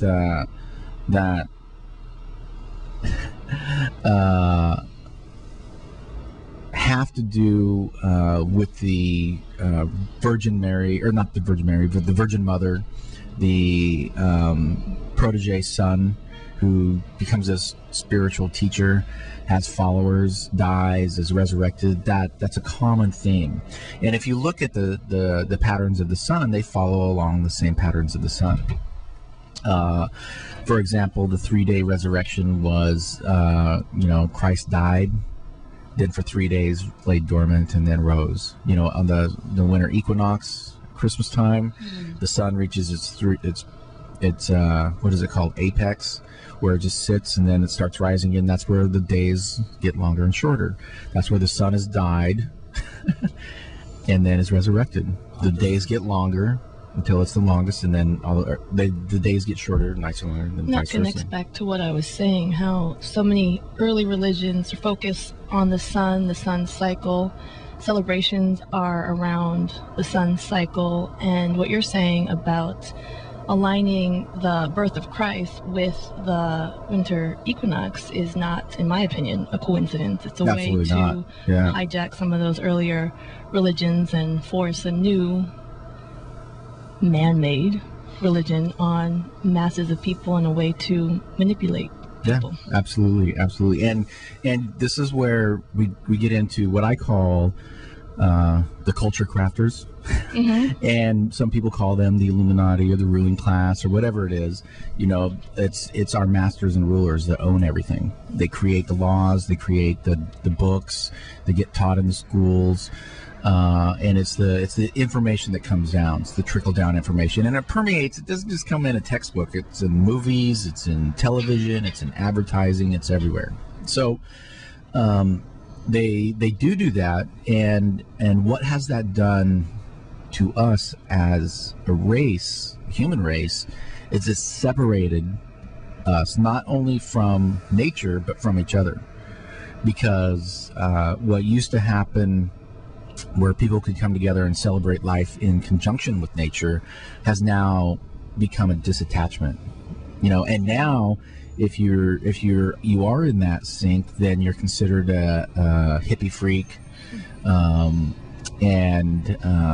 have to do with the Virgin Mary, or not the Virgin Mary, but the Virgin Mother, the protege son who becomes a spiritual teacher, has followers, dies, is resurrected. That's a common theme. And if you look at the patterns of the sun, they follow along the same patterns of the sun. For example, the 3-day resurrection was, Christ died, then for 3 days laid dormant, and then rose. On the winter equinox, Christmas time, the sun reaches its what is it called, apex, where it just sits and then it starts rising again. That's where the days get longer and shorter. That's where the sun has died and then is resurrected. The days get longer until it's the longest, and then the days get shorter, nights are longer, and then That vice connects versa. back to what I was saying, how so many early religions are focused on the sun cycle. Celebrations are around the sun cycle, and what you're saying about aligning the birth of Christ with the winter equinox is not, in my opinion, a coincidence. It's a Absolutely way to not. Yeah. hijack some of those earlier religions and force a new man-made religion on masses of people in a way to manipulate people. Yeah, absolutely. And this is where we get into what I call the culture crafters. And some people call them the Illuminati or the ruling class or whatever it is. It's our masters and rulers that own everything. They create the laws, they create the books, they get taught in the schools. And it's the information that comes down. It's the trickle down information, and it permeates. It doesn't just come in a textbook. It's in movies, it's in television, it's in advertising, it's everywhere. So they do that, and what has that done to us as a race, human race, is it separated us not only from nature but from each other, because what used to happen, where people could come together and celebrate life in conjunction with nature, has now become a disattachment. And now if you are in that sync, then you're considered a hippie freak, and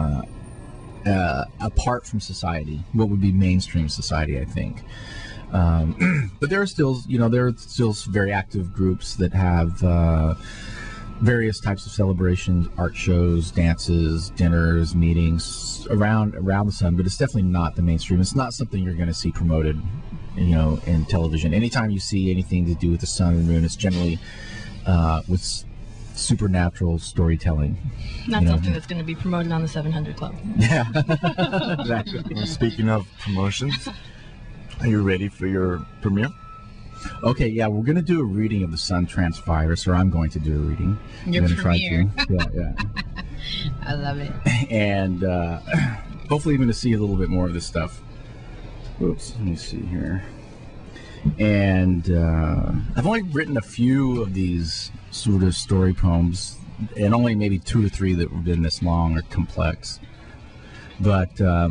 apart from society, what would be mainstream society, I think. But there are still very active groups that have various types of celebrations, art shows, dances, dinners, meetings around the sun, but it's definitely not the mainstream. It's not something you're going to see promoted, in television. Anytime you see anything to do with the sun and moon, it's generally with supernatural storytelling. Not something that's going to be promoted on the 700 Club. Yeah, exactly. Well, speaking of promotions, are you ready for your premiere? Okay, yeah, we're going to do a reading of the Sun Transvirus, or I'm going to do a reading. Your I'm gonna premiere. Try to. Yeah. I love it. And hopefully I'm going to see a little bit more of this stuff. Oops, let me see here. And I've only written a few of these sort of story poems, and only maybe 2 or 3 that have been this long or complex. But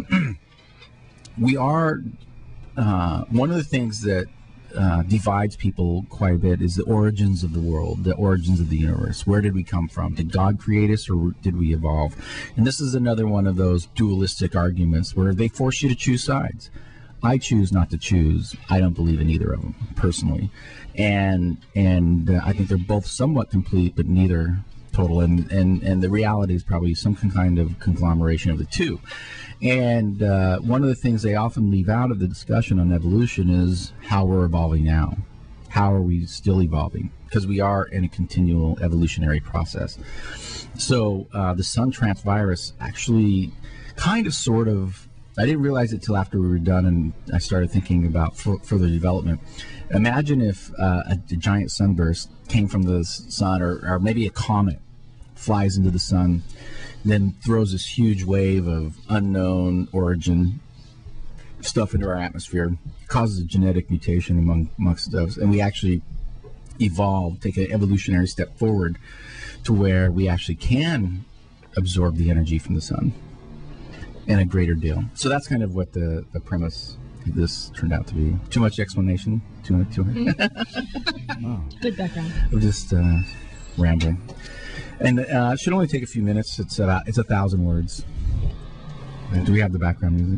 we are, one of the things that divides people quite a bit is the origins of the world, the origins of the universe. Where did we come from? Did God create us, or did we evolve? And this is another one of those dualistic arguments where they force you to choose sides. I choose not to choose. I don't believe in either of them personally, and I think they're both somewhat complete, but neither total. And the reality is probably some kind of conglomeration of the two. And one of the things they often leave out of the discussion on evolution is how we're evolving now. How are we still evolving? Because we are in a continual evolutionary process. So the Sun Transvirus actually kind of sort of, I didn't realize it till after we were done and I started thinking about further development. Imagine if a giant sunburst came from the sun, or maybe a comet flies into the sun, then throws this huge wave of unknown origin stuff into our atmosphere, causes a genetic mutation amongst us, and we actually evolve, take an evolutionary step forward to where we actually can absorb the energy from the sun in a greater deal. So that's kind of what the premise of this turned out to be. Too much explanation? Too much? Oh. Good background. I'm just rambling. And it should only take a few minutes. It's 1,000 words. Do we have the background music?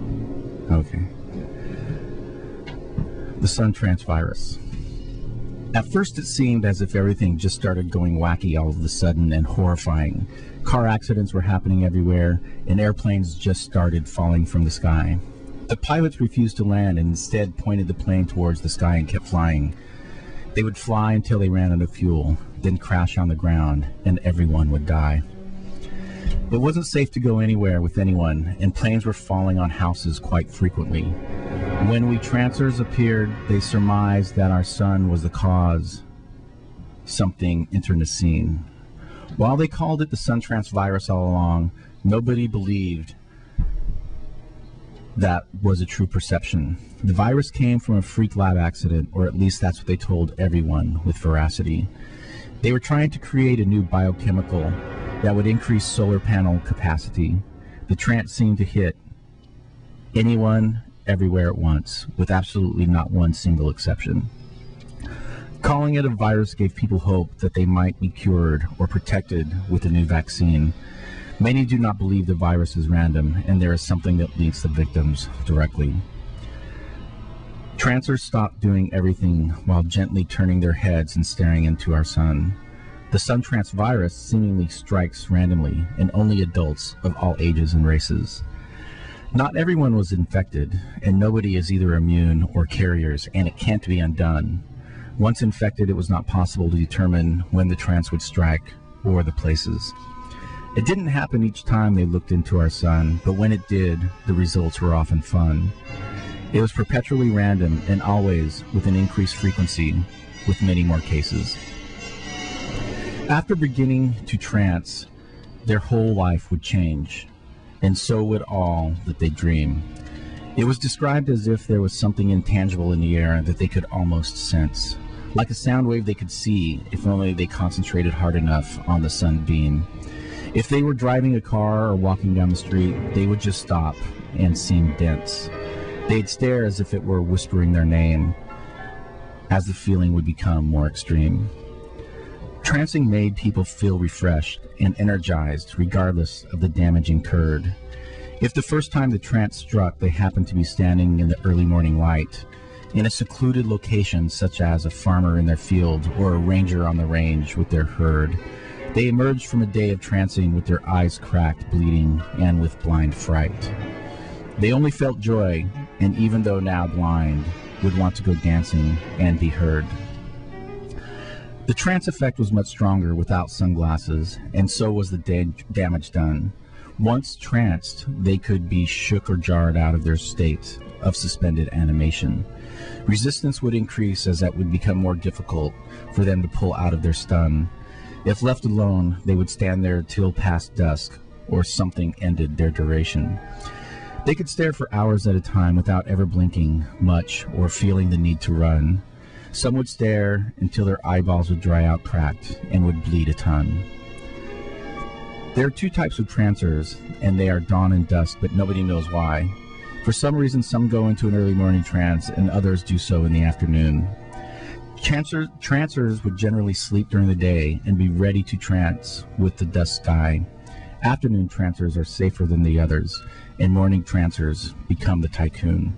Okay. The Sun Transvirus. At first, it seemed as if everything just started going wacky all of a sudden and horrifying. Car accidents were happening everywhere, and airplanes just started falling from the sky. The pilots refused to land and instead pointed the plane towards the sky and kept flying. They would fly until they ran out of fuel, then crash on the ground, and everyone would die. It wasn't safe to go anywhere with anyone, and planes were falling on houses quite frequently. When we Trancers appeared, they surmised that our sun was the cause. Something internecine. While they called it the Suntrance virus all along, nobody believed that was a true perception. The virus came from a freak lab accident, or at least that's what they told everyone with veracity. They were trying to create a new biochemical that would increase solar panel capacity. The trance seemed to hit anyone, everywhere at once, with absolutely not one single exception. Calling it a virus gave people hope that they might be cured or protected with a new vaccine. Many do not believe the virus is random, and there is something that leads the victims directly. Trancers stopped doing everything while gently turning their heads and staring into our sun. The Suntrance virus seemingly strikes randomly, and only adults of all ages and races. Not everyone was infected, and nobody is either immune or carriers, and it can't be undone. Once infected, it was not possible to determine when the trance would strike or the places. It didn't happen each time they looked into our sun, but when it did, the results were often fun. It was perpetually random and always with an increased frequency, with many more cases. After beginning to trance, their whole life would change, and so would all that they dream. It was described as if there was something intangible in the air that they could almost sense, like a sound wave they could see if only they concentrated hard enough on the sunbeam. If they were driving a car or walking down the street, they would just stop and seem dense. They'd stare as if it were whispering their name, as the feeling would become more extreme. Trancing made people feel refreshed and energized regardless of the damage incurred. If the first time the trance struck, they happened to be standing in the early morning light, in a secluded location such as a farmer in their field or a ranger on the range with their herd, they emerged from a day of trancing with their eyes cracked, bleeding, and with blind fright. They only felt joy, and even though now blind, would want to go dancing and be heard. The trance effect was much stronger without sunglasses, and so was the damage done. Once tranced, they could be shook or jarred out of their state of suspended animation. Resistance would increase as that would become more difficult for them to pull out of their stun. If left alone, they would stand there till past dusk, or something ended their duration. They could stare for hours at a time without ever blinking much or feeling the need to run. Some would stare until their eyeballs would dry out cracked and would bleed a ton. There are two types of trancers, and they are dawn and dusk, but nobody knows why. For some reason, some go into an early morning trance, and others do so in the afternoon. Trancers would generally sleep during the day and be ready to trance with the dusk sky. Afternoon trancers are safer than the others, and morning trancers become the tycoon.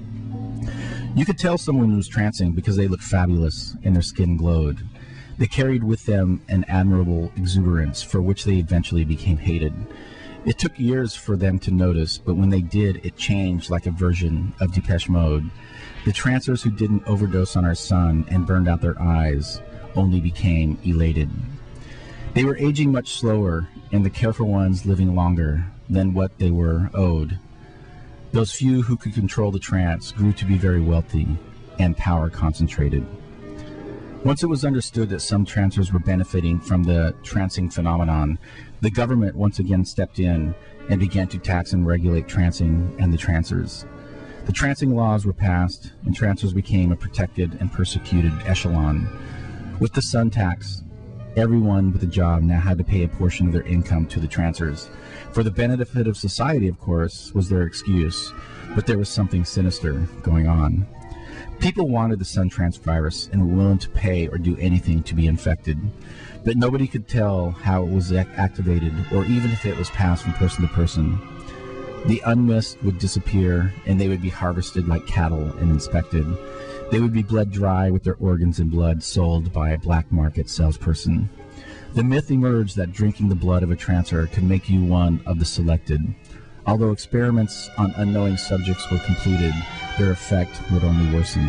You could tell someone was trancing because they looked fabulous and their skin glowed. They carried with them an admirable exuberance for which they eventually became hated. It took years for them to notice, but when they did, it changed like a version of Depeche Mode. The trancers who didn't overdose on our sun and burned out their eyes only became elated. They were aging much slower, and the careful ones living longer than what they were owed. Those few who could control the trance grew to be very wealthy and power concentrated. Once it was understood that some trancers were benefiting from the trancing phenomenon, the government once again stepped in and began to tax and regulate trancing and the trancers. The trancing laws were passed, and trancers became a protected and persecuted echelon. With the sun tax, everyone with a job now had to pay a portion of their income to the trancers. For the benefit of society, of course, was their excuse, but there was something sinister going on. People wanted the Suntrance virus and were willing to pay or do anything to be infected, but nobody could tell how it was activated or even if it was passed from person to person. The unmist would disappear and they would be harvested like cattle and inspected. They would be bled dry with their organs and blood sold by a black market salesperson. The myth emerged that drinking the blood of a trancer could make you one of the selected. Although experiments on unknowing subjects were completed, their effect would only worsen.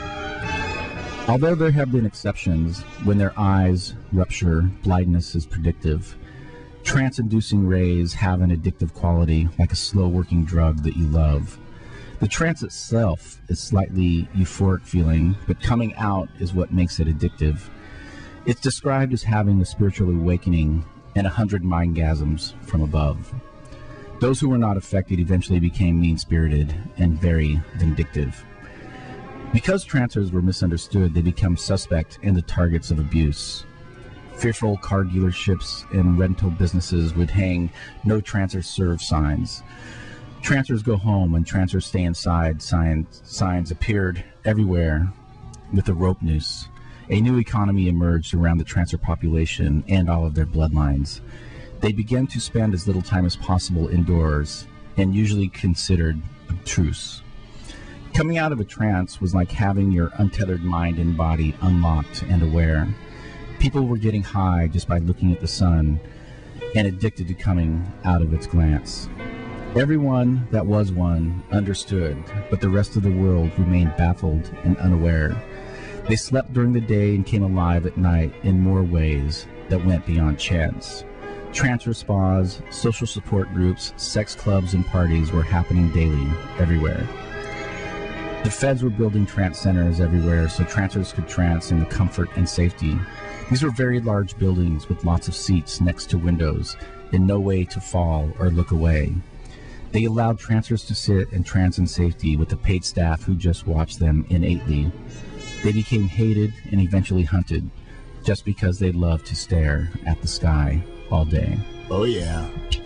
Although there have been exceptions, when their eyes rupture, blindness is predictive. Trance-inducing rays have an addictive quality, like a slow-working drug that you love. The trance itself is slightly euphoric feeling, but coming out is what makes it addictive. It's described as having a spiritual awakening and 100 mindgasms from above. Those who were not affected eventually became mean-spirited and very vindictive. Because trancers were misunderstood, they become suspect and the targets of abuse. Fearful car dealerships and rental businesses would hang "No Trancers Serve" signs. "Trancers go home" and "Trancers stay inside" signs appeared everywhere with a rope noose. A new economy emerged around the trancer population and all of their bloodlines. They began to spend as little time as possible indoors and usually considered obtruse. Coming out of a trance was like having your untethered mind and body unlocked and aware. People were getting high just by looking at the sun and addicted to coming out of its glance. Everyone that was one understood, but the rest of the world remained baffled and unaware. They slept during the day and came alive at night in more ways that went beyond chance. Trancer spas, social support groups, sex clubs, and parties were happening daily, everywhere. The feds were building trance centers everywhere so trancers could trance in the comfort and safety. These were very large buildings with lots of seats next to windows and no way to fall or look away. They allowed trancers to sit and trance in safety with a paid staff who just watched them innately. They became hated and eventually hunted just because they loved to stare at the sky all day. Oh yeah.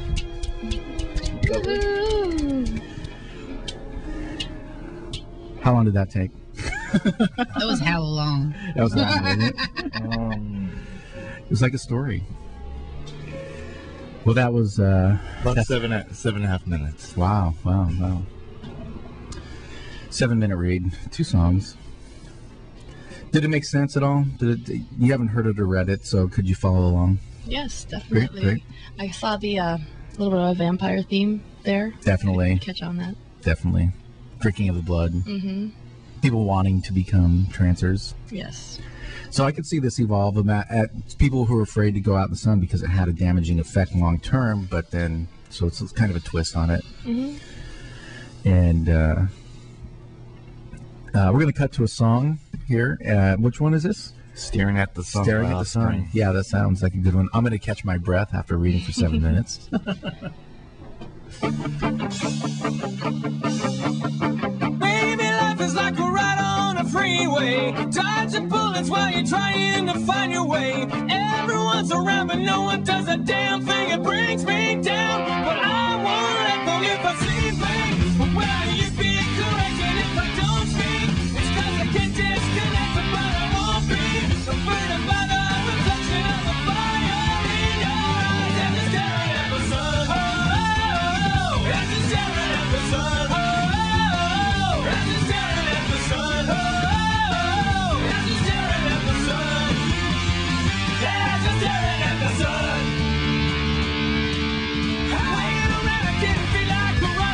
How long did that take? That was hella long. That was long, wasn't it? It was like a story. Well, that was about 7.5 minutes. Wow. 7-minute read, 2 songs. Did it make sense at all? You haven't heard it or read it, so could you follow along? Yes, definitely. Great. I saw the little bit of a vampire theme there. Definitely. Catch on that. Definitely. Drinking of the blood. Mm-hmm. People wanting to become trancers. Yes. So I could see this evolve at people who are afraid to go out in the sun because it had a damaging effect long term, but then, so it's kind of a twist on it. Mm-hmm. And we're going to cut to a song here. Which one is this? Staring at the Sun. Staring at the Sun. Spring. Yeah, that sounds like a good one. I'm going to catch my breath after reading for 7 minutes. Baby, life is like a ride on a freeway, dodging bullets while you're trying to find your way. Everyone's around, but no one does a damn thing. It brings me down, but I won't let go if I see things. But why you being corrected if I don't speak? It's 'cause I can't disconnect, but I won't be burdened by the reflection of the fire in your eyes. And you're staring at the sun. Oh, oh, oh. And you're staring at the sun. Oh, oh, oh. And you're staring at the sun. Oh, oh, oh. And you're staring at the sun. Yeah, just staring at the sun. Waiting around, I didn't feel like a ride.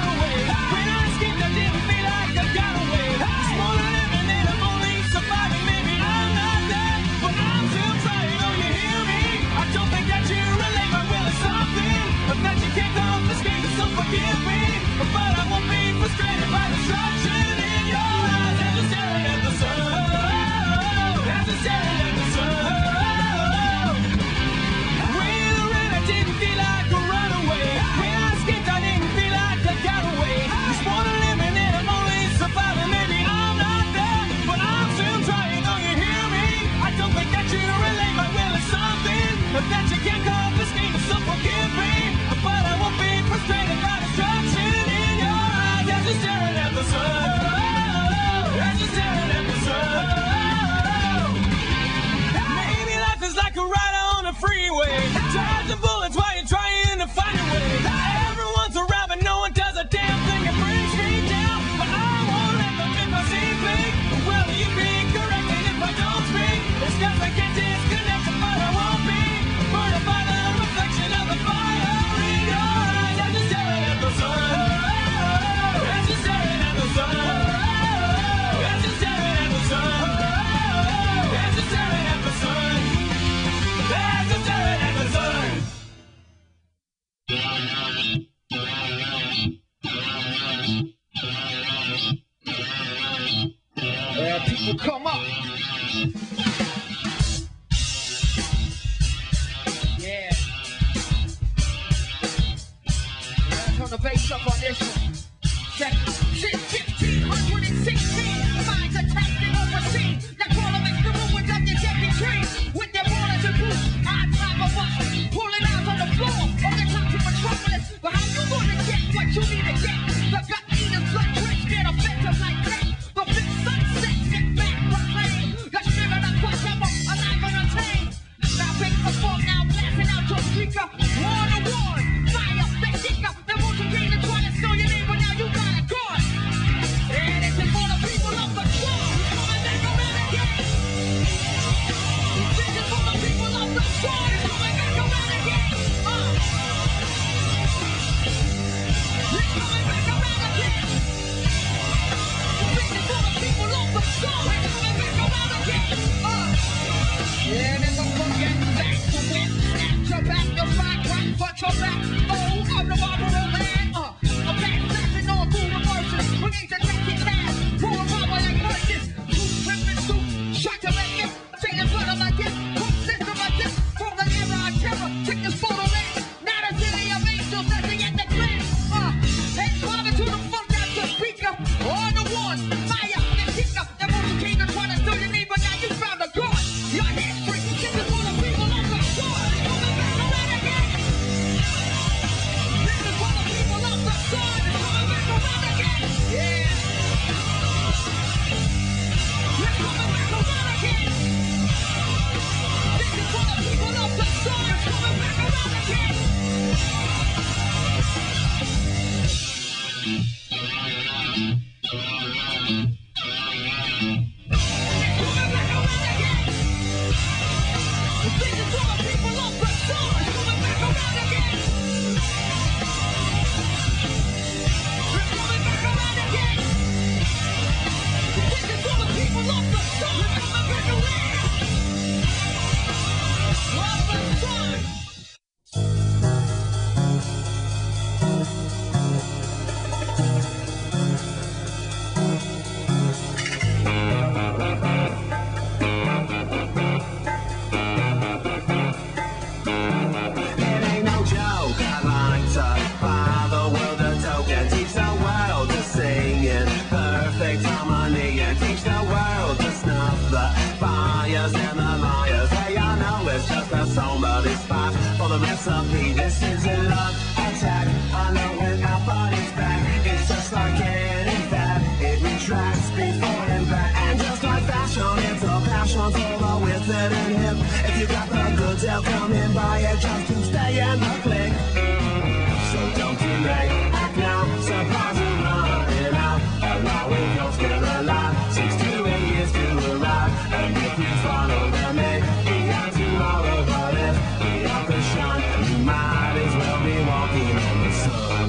liars and the liars. Hey, I know it's just a somebody's spot for the recipe. This is a love attack. I know when our body's back, it's just like any fat. It retracts before impact, and just like fashion, it's a passion for the with it and hip. If you got the goods, they'll come in, buy it just to stay in the click. So don't delay, act now, surprise and running out. Allow it, don't get alive. 6 to 8 years to arrive, and if you follow them, we got tomorrow. But if we are the shine, you might as well be walking on the sun.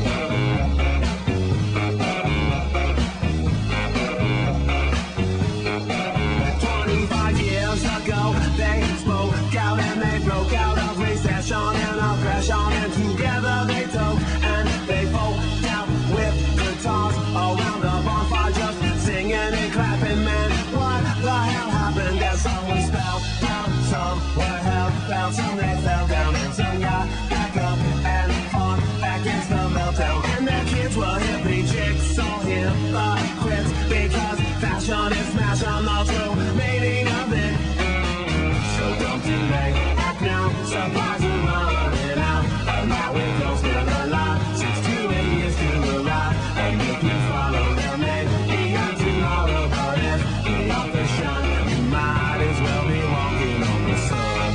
25 years ago, they spoke out and they broke out of recession and aggression, and together they took and they folk out with guitars around the bonfire, just singing and clapping. Man, what the hell happened? That someone spelled down, some were held down, some they fell down, and some got back up and on against the meltdown. And their kids were hippie chicks, so hypocrites, because fashion is smashing the true meaning of it. So don't delay, act now, surprise and running out. Allow it, don't still alive. 6 to 8 years to arrive, and if you follow them, we got tomorrow. But if we are the shine, you might as well be walking on the sun.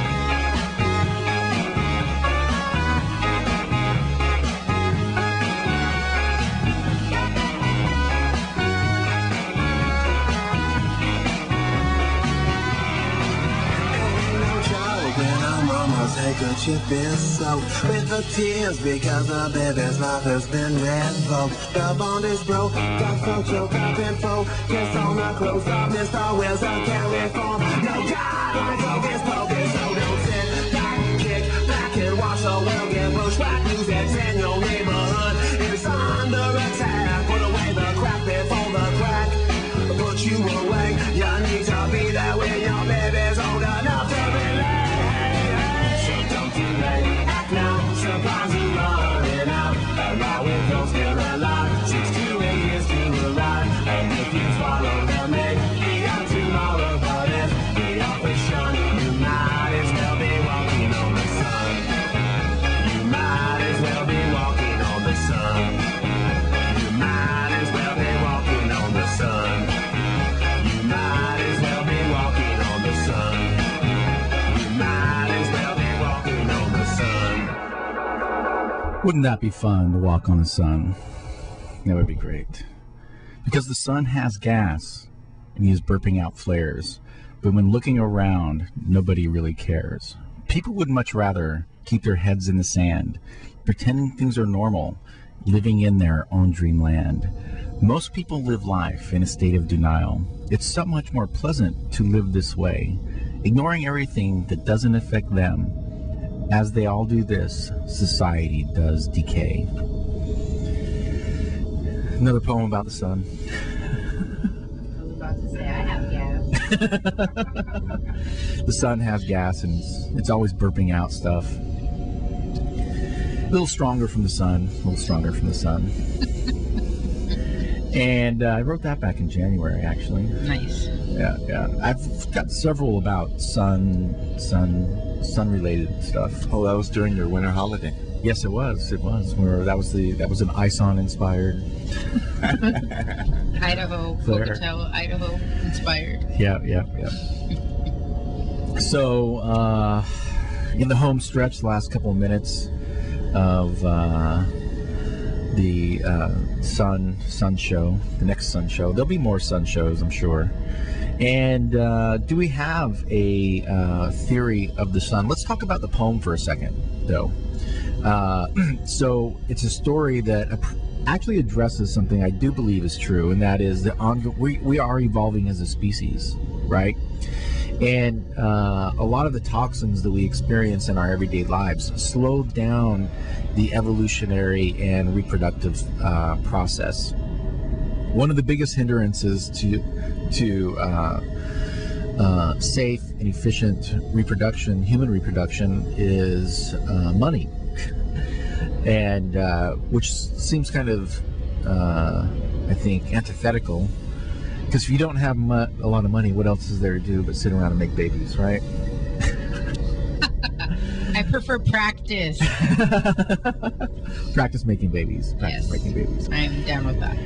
Take a chip is soaked with the tears because the baby's life has been revoked. The bond is broke, got so choked up and focused on the close up. Mr. Wilson can't reform. No God, like focus, focus. So don't sit back, kick back and watch the world get bushwhacked. Music's in your neighborhood, it's under attack. Put away the crap before the crack. Put you away, you need to be there when your baby's old enough to relate. Act now, surprise and running out. Allow it, don't still alive. 6 to 8 years to arrive, and if you follow them, we got tomorrow. But if we are the shun, you might as well be walking on the sun. You might as well be walking on the sun. You might as well be walking on the sun. You might as well be walking on the sun. You might as well be walking on the sun. Wouldn't that be fun to walk on the sun? That would be great. Because the sun has gas and he is burping out flares. But when looking around, nobody really cares. People would much rather keep their heads in the sand, pretending things are normal, living in their own dreamland. Most people live life in a state of denial. It's so much more pleasant to live this way, ignoring everything that doesn't affect them. As they all do this, society does decay. Another poem about the sun. I was about to say, I have gas. The sun has gas and it's always burping out stuff. A little stronger from the sun, a little stronger from the sun. And I wrote that back in January, actually. Nice. Yeah. I've got several about sun-related stuff. Oh, that was during your winter holiday. Yes, it was. That was an ISON inspired. Idaho, Pocatello, Idaho inspired. Yeah. So, in the home stretch, the last couple of minutes of the Sun show, the next Sun show. There'll be more Sun shows, I'm sure. And do we have a theory of the sun? Let's talk about the poem for a second, though. So it's a story that actually addresses something I do believe is true, and that is that we are evolving as a species, right? And a lot of the toxins that we experience in our everyday lives slow down the evolutionary and reproductive process. One of the biggest hindrances to safe and efficient reproduction, human reproduction, is money, and which seems kind of, I think, antithetical Because if you don't have a lot of money, what else is there to do but sit around and make babies, right? I prefer practice. Practice making babies. Practice making babies. I'm down with that.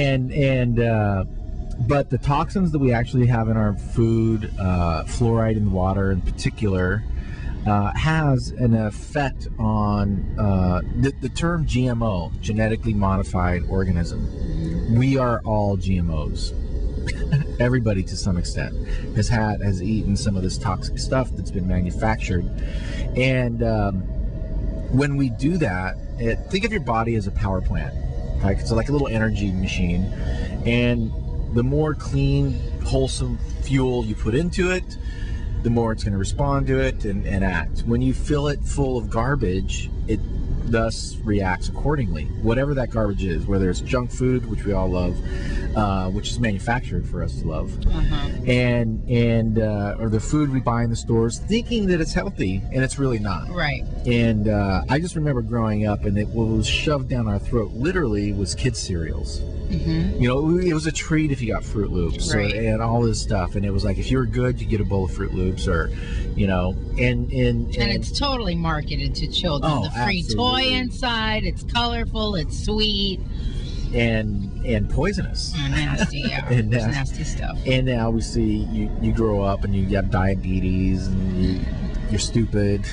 But the toxins that we actually have in our food, fluoride in the water in particular, has an effect on the term GMO, genetically modified organism. We are all GMOs. Everybody, to some extent, has eaten some of this toxic stuff that's been manufactured, and when we do that, think of your body as a power plant, right? It's like a little energy machine, and the more clean, wholesome fuel you put into it, the more it's going to respond to it and act. When you fill it full of garbage, it thus reacts accordingly. Whatever that garbage is, whether it's junk food, which we all love, which is manufactured for us to love, or the food we buy in the stores, thinking that it's healthy, and it's really not. Right. And I just remember growing up, and what was shoved down our throat literally was kids' cereals. You know, it was a treat if you got Fruit Loops and all this stuff, and it was like if you were good, you get a bowl of Fruit Loops, or you know, and it's totally marketed to children. Oh, the free absolutely. toy inside, it's colorful, it's sweet, and poisonous, nasty, yeah, and nasty stuff. And now we see you grow up and you have diabetes and you're stupid.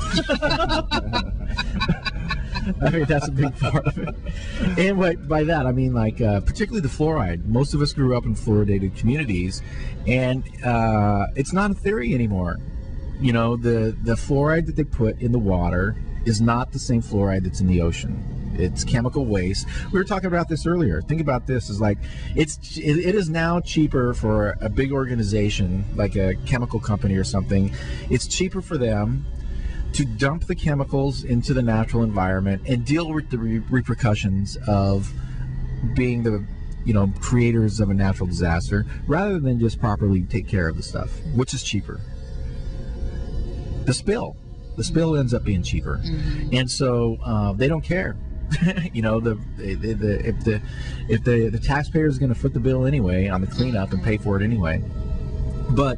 I mean, that's a big part of it. And by that, I mean, like, particularly the fluoride. Most of us grew up in fluoridated communities, and it's not a theory anymore. You know, the fluoride that they put in the water is not the same fluoride that's in the ocean. It's chemical waste. We were talking about this earlier. Think about this: is like it is now cheaper for a big organization like a chemical company or something. It's cheaper for them to dump the chemicals into the natural environment and deal with the repercussions of being the creators of a natural disaster, rather than just properly take care of the stuff, which is cheaper. The spill ends up being cheaper, and so they don't care. You know, if the taxpayer is going to foot the bill anyway on the cleanup and pay for it anyway, but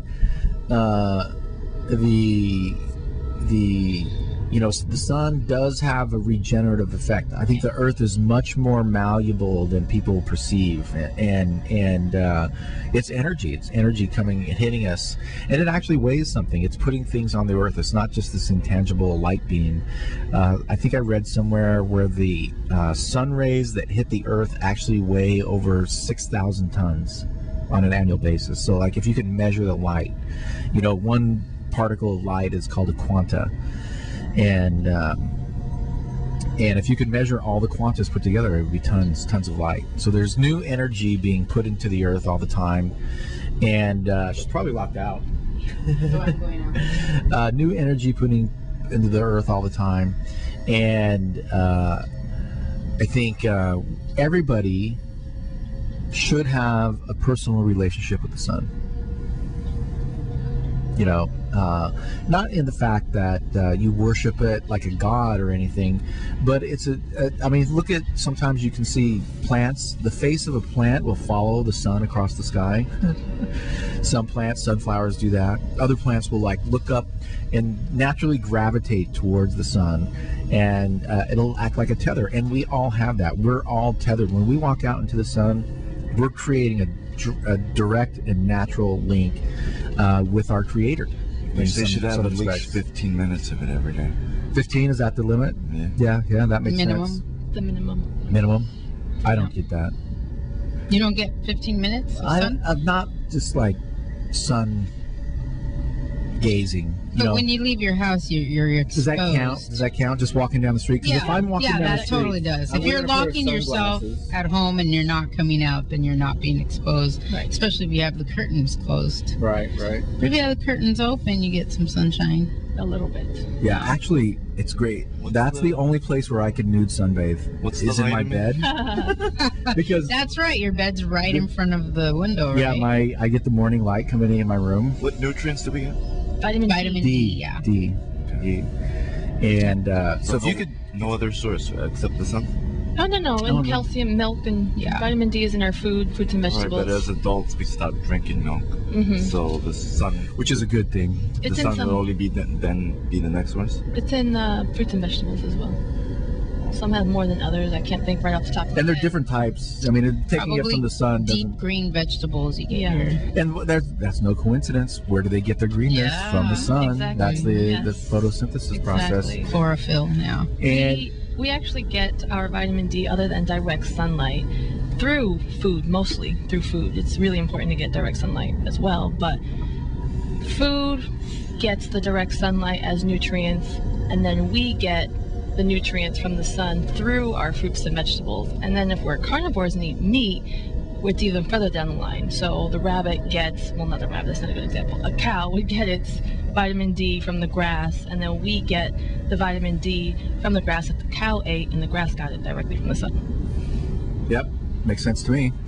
the sun does have a regenerative effect. I think the Earth is much more malleable than people perceive, and it's energy coming and hitting us, and it actually weighs something. It's putting things on the Earth. It's not just this intangible light beam. I think I read somewhere where the sun rays that hit the Earth actually weigh over 6,000 tons on an annual basis. So like if you can measure the light, one particle of light is called a quanta, and if you could measure all the quantas put together, it would be tons of light. So there's new energy being put into the Earth all the time, and she's probably locked out. New energy putting into the Earth all the time, and I think everybody should have a personal relationship with the sun. Not in the fact that you worship it like a god or anything, but it's look at, sometimes you can see plants. The face of a plant will follow the sun across the sky. Some plants, sunflowers, do that. Other plants will look up and naturally gravitate towards the sun, and it'll act like a tether. And we all have that. We're all tethered. When we walk out into the sun, we're creating a direct and natural link with our Creator. They should have at least 15 minutes of it every day. 15, is that the limit? Yeah, that makes sense. The minimum. Minimum? I don't get that. You don't get 15 minutes of sun? I'm not just like sun gazing. But when you leave your house, you're exposed. Does that count? Does that count? Just walking down the street? Because if I'm walking down the street, totally does. If you're locking yourself at home and you're not coming out, then you're not being exposed. Right. Especially if you have the curtains closed. Right. But if you have the curtains open, you get some sunshine. A little bit. Yeah, actually, it's great. That's the only place where I can nude sunbathe. Is in my bed. Because that's right. Your bed's right in front of the window, right? Yeah, I get the morning light coming in my room. What nutrients do we get? Vitamin D, yeah. D. And so if you could, no other source except the sun. Oh, no. And calcium, milk, and vitamin D is in our food, fruits and vegetables. Right, but as adults, we stop drinking milk. So the sun, which is a good thing. The sun will only be the next one. It's in fruits and vegetables as well. Some have more than others. I can't think right off the top of my head. And they're different types. I mean, taking it from the sun. Deep green vegetables you get here. And that's no coincidence. Where do they get their greenness? From the sun. Exactly. That's the photosynthesis process. Chlorophyll, And we actually get our vitamin D, other than direct sunlight, through food, mostly through food. It's really important to get direct sunlight as well, but food gets the direct sunlight as nutrients, and then we get the nutrients from the sun through our fruits and vegetables. And then if we're carnivores and eat meat, it's even further down the line. So the rabbit gets, well, not the rabbit, that's not a good example. A cow would get its vitamin D from the grass, and then we get the vitamin D from the grass that the cow ate, and the grass got it directly from the sun. Yep, makes sense to me.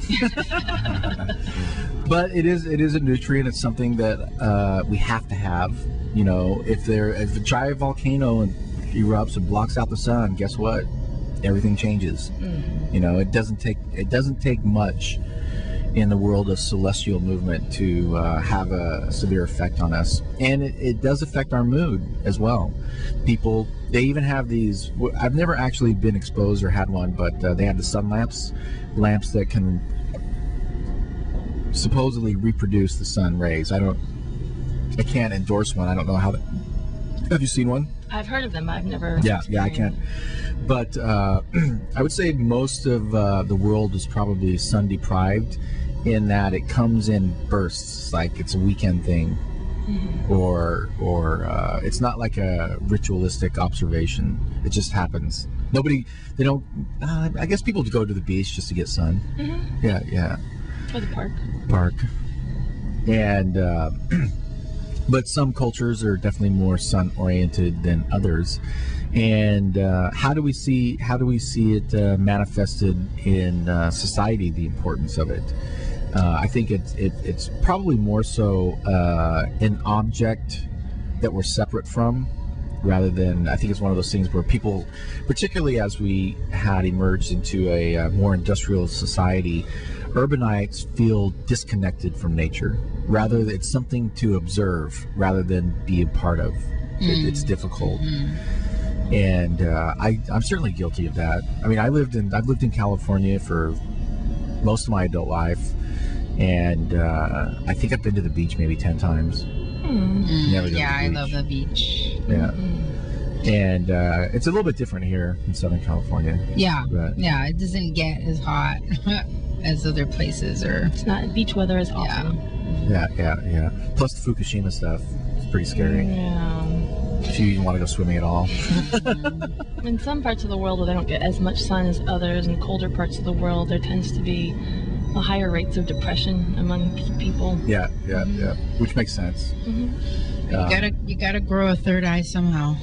But it is a nutrient. It's something that we have to have. You know, if a giant volcano erupts and blocks out the sun, guess what? Everything changes. You know, it doesn't take much in the world of celestial movement to have a severe effect on us, and it does affect our mood as well. People, they even have these. I've never actually been exposed or had one, but they have the sun lamps that can supposedly reproduce the sun rays. I can't endorse one. I don't know how. Have you seen one? I've heard of them. I've never. Yeah, I can't. But I would say most of the world is probably sun deprived, in that it comes in bursts, like it's a weekend thing, or it's not like a ritualistic observation. It just happens. I guess people go to the beach just to get sun. Yeah. Or the park. And but some cultures are definitely more sun oriented than others. And how do we see it manifested in society, the importance of it? I think it's probably more so an object that we're separate from, rather than, I think it's one of those things where people, particularly as we had emerged into a more industrial society, urbanites feel disconnected from nature. Rather, it's something to observe rather than be a part of. It's difficult. And I'm certainly guilty of that. I mean, I've lived in California for most of my adult life, and I think I've been to the beach maybe 10 times. Never been to the beach. I love the beach. Yeah. And it's a little bit different here in Southern California. Yeah. It doesn't get as hot as other places, or it's not beach weather as often. Yeah. Plus the Fukushima stuff. It's pretty scary. Yeah. If you even want to go swimming at all. In some parts of the world where they don't get as much sun as others, in colder parts of the world, there tends to be higher rates of depression among people. Yeah. Which makes sense. You gotta grow a third eye somehow.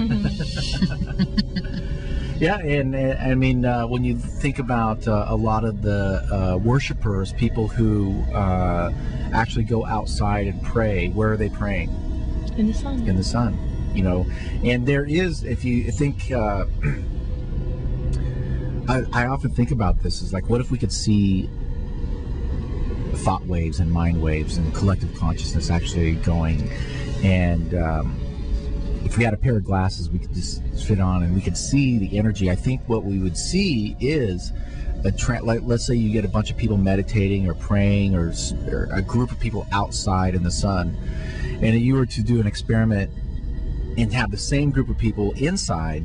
Yeah, and I mean, when you think about a lot of the worshipers, people who actually go outside and pray, where are they praying? In the sun. In the sun, you know. And there is, if you think, I often think about this, is like, what if we could see thought waves and mind waves and collective consciousness actually going, and if we had a pair of glasses we could just fit on and we could see the energy. I think what we would see is like, let's say you get a bunch of people meditating or praying, or a group of people outside in the sun, and you were to do an experiment and have the same group of people inside,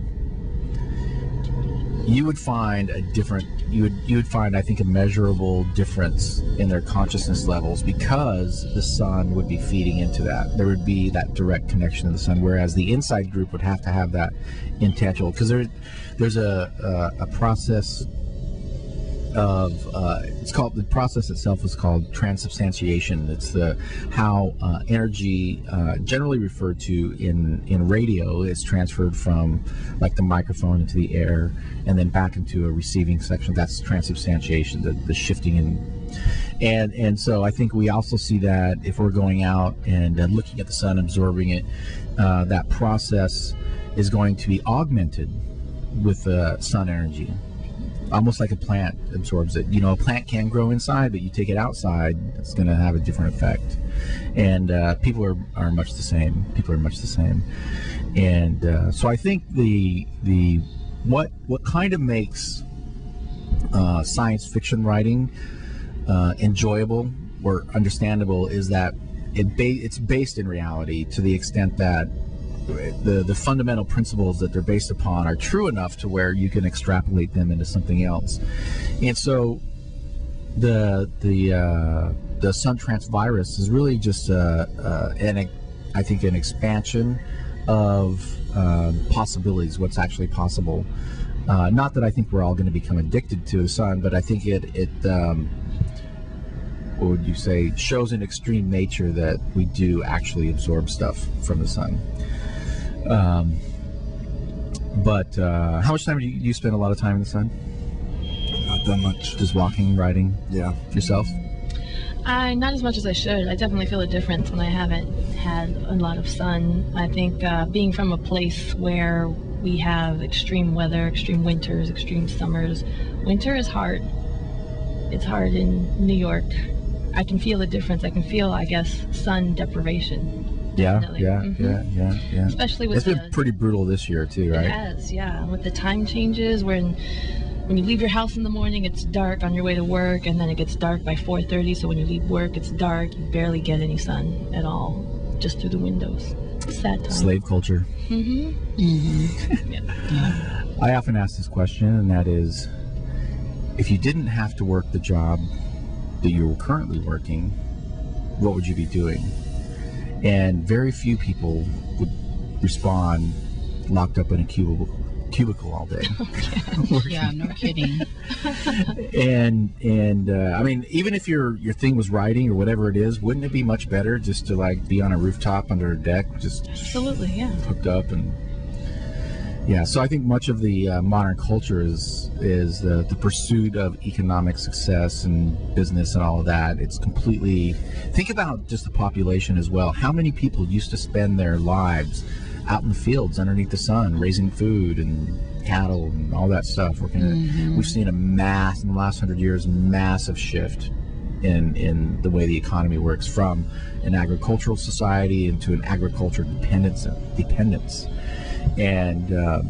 you would find you would find, I think, a measurable difference in their consciousness levels, because the sun would be feeding into that. There would be that direct connection to the sun, whereas the inside group would have to have that intangible, because there's a process of the process itself is called transubstantiation. It's how energy, generally referred to in radio, is transferred from like the microphone into the air and then back into a receiving section. That's transubstantiation, the shifting and so I think we also see that if we're going out and looking at the sun, absorbing it, that process is going to be augmented with sun energy. almost like a plant absorbs it. You know, a plant can grow inside, but you take it outside, it's going to have a different effect. And people are much the same. People are much the same. And so I think what kind of makes science fiction writing enjoyable or understandable is that it's based in reality, to the extent that the fundamental principles that they're based upon are true enough to where you can extrapolate them into something else. And so the Suntrance virus is really just I think an expansion of possibilities, what's actually possible. Not that I think we're all going to become addicted to the sun, but I think it what would you say, shows an extreme nature that we do actually absorb stuff from the sun. But how much time do you spend a lot of time in the sun? Not that much. Just walking, riding? Yeah. Yourself? Not as much as I should. I definitely feel a difference when I haven't had a lot of sun. I think being from a place where we have extreme weather, extreme winters, extreme summers. Winter is hard. It's hard in New York. I can feel a difference. I can feel, I guess, sun deprivation. Yeah, Definitely. yeah. Especially with it's been pretty brutal this year too, right? It has, yeah. With the time changes, when you leave your house in the morning, it's dark on your way to work, and then it gets dark by 4:30. So when you leave work, it's dark. You barely get any sun at all, just through the windows. Sad time. Slave culture. Yeah. I often ask this question, and that is, if you didn't have to work the job that you were currently working, what would you be doing? And very few people would respond locked up in a cubicle all day. Yeah, no kidding. and I mean, even if your thing was writing or whatever it is, wouldn't it be much better just to like be on a rooftop under a deck, just absolutely, yeah, hooked up? And yeah, so I think much of the modern culture is the pursuit of economic success and business and all of that. It's completely, think about just the population as well. How many people used to spend their lives out in the fields underneath the sun, raising food and cattle and all that stuff. We've seen in the last 100 years, massive shift in the way the economy works, from an agricultural society into an agriculture dependence. And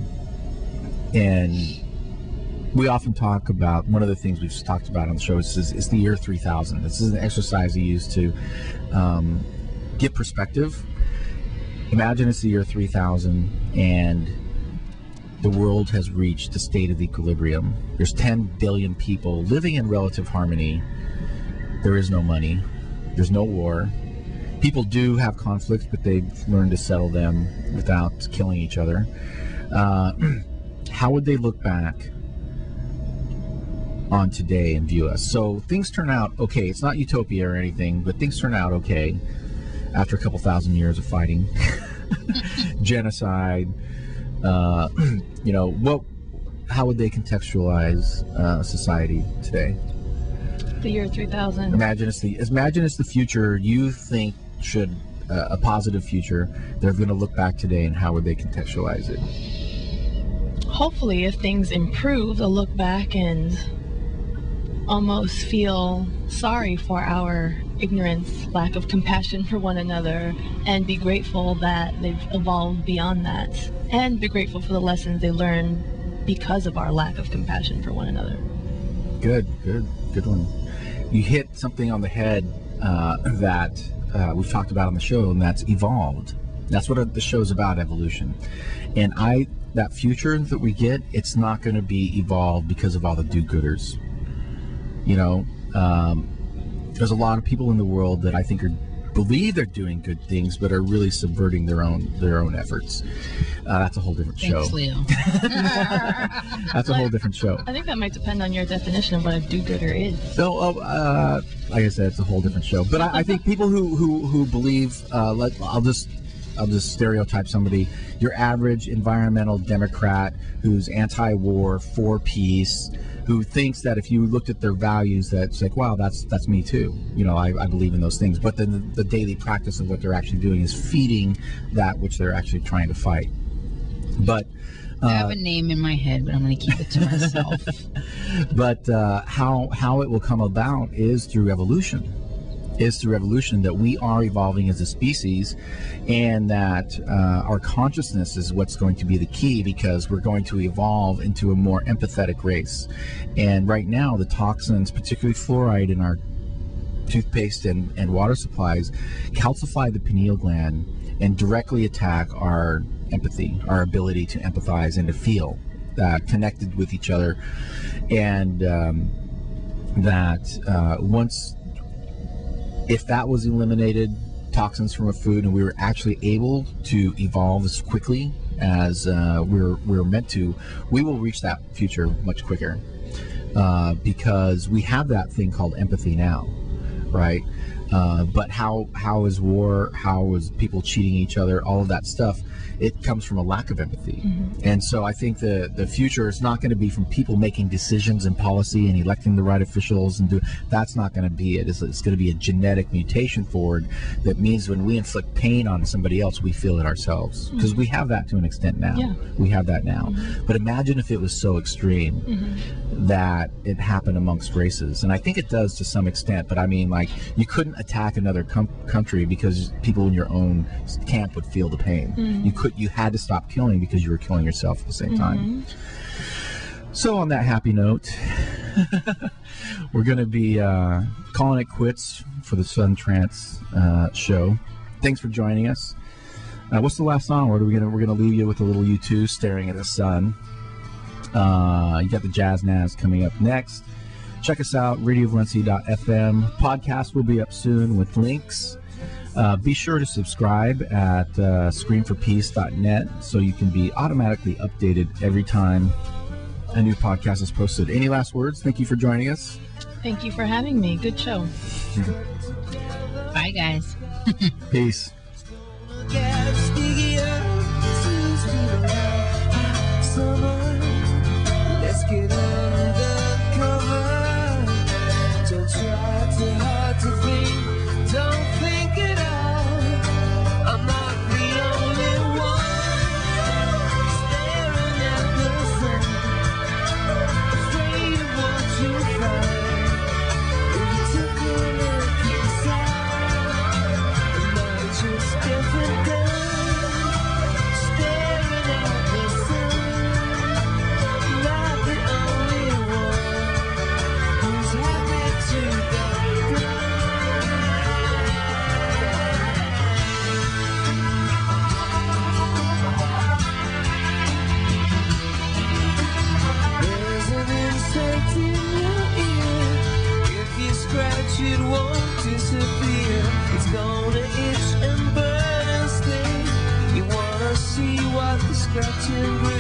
we often talk about, one of the things we've talked about on the show is the year 3000. This is an exercise we use to get perspective. Imagine it's the year 3000 and the world has reached a state of equilibrium. There's 10 billion people living in relative harmony. There is no money. There's no war. People do have conflicts, but they've learned to settle them without killing each other. How would they look back on today and view us? So things turn out okay. It's not utopia or anything, but things turn out okay after a couple thousand years of fighting, genocide. How would they contextualize society today? The year 3000. Imagine it's the future you think should a positive future. They're going to look back today, and how would they contextualize it? Hopefully, if things improve, they'll look back and almost feel sorry for our ignorance, lack of compassion for one another, and be grateful that they've evolved beyond that, and be grateful for the lessons they learned because of our lack of compassion for one another. Good one. You hit something on the head that we've talked about on the show, and that's evolved. That's what the show's about, evolution. And that future that we get, it's not going to be evolved because of all the do-gooders. There's a lot of people in the world that I think believe they're doing good things, but are really subverting their own efforts. That's a whole different show. Thanks, Leo. That's a whole different show. I think that might depend on your definition of what a do-gooder is. No, like I said, it's a whole different show. But I think people who believe, I'll just stereotype somebody, your average environmental Democrat who's anti-war, for peace, who thinks that if you looked at their values, that's like, wow, that's me too. I believe in those things. But then the daily practice of what they're actually doing is feeding that which they're actually trying to fight. But I have a name in my head, but I'm going to keep it to myself. But how it will come about is through evolution. That we are evolving as a species, and that our consciousness is what's going to be the key, because we're going to evolve into a more empathetic race. And right now, the toxins, particularly fluoride in our toothpaste and water supplies, calcify the pineal gland and directly attack our empathy, our ability to empathize and to feel connected with each other. And if that was eliminated, toxins from a food, and we were actually able to evolve as quickly as we're meant to, we will reach that future much quicker, because we have that thing called empathy now, right? But how is war, how is people cheating each other, all of that stuff, it comes from a lack of empathy. And so I think the future is not going to be from people making decisions and policy and electing the right officials, and that's not going to be it. It's going to be a genetic mutation forward that means when we inflict pain on somebody else, we feel it ourselves, because we have that to an extent now. We have that now. But imagine if it was so extreme that it happened amongst races. And I think it does to some extent, but I mean, like, you couldn't attack another country because people in your own camp would feel the pain. You had to stop killing because you were killing yourself at the same time. So on that happy note, we're going to be calling it quits for the Sun Trance show. Thanks for joining us. What's the last song? We're gonna leave you with a little U2 staring at the sun. You got the Jazz Naz coming up next. Check us out, radiovalencia.fm. Podcast will be up soon with links. Be sure to subscribe at screamforpeace.net so you can be automatically updated every time a new podcast is posted. Any last words? Thank you for joining us. Thank you for having me. Good show. Bye, guys. Peace. Let's get undercover. Don't try too hard to think. Don't think at all. I'm not the only one staring at the sun, afraid of what you find. If you took a look inside, and now it's just different down, staring at the sun. Not the only one who's happy to go. There's an insect in your ear. If you scratch it won't disappear. It's gonna itch and burn and sting. You wanna see what the scratching brings?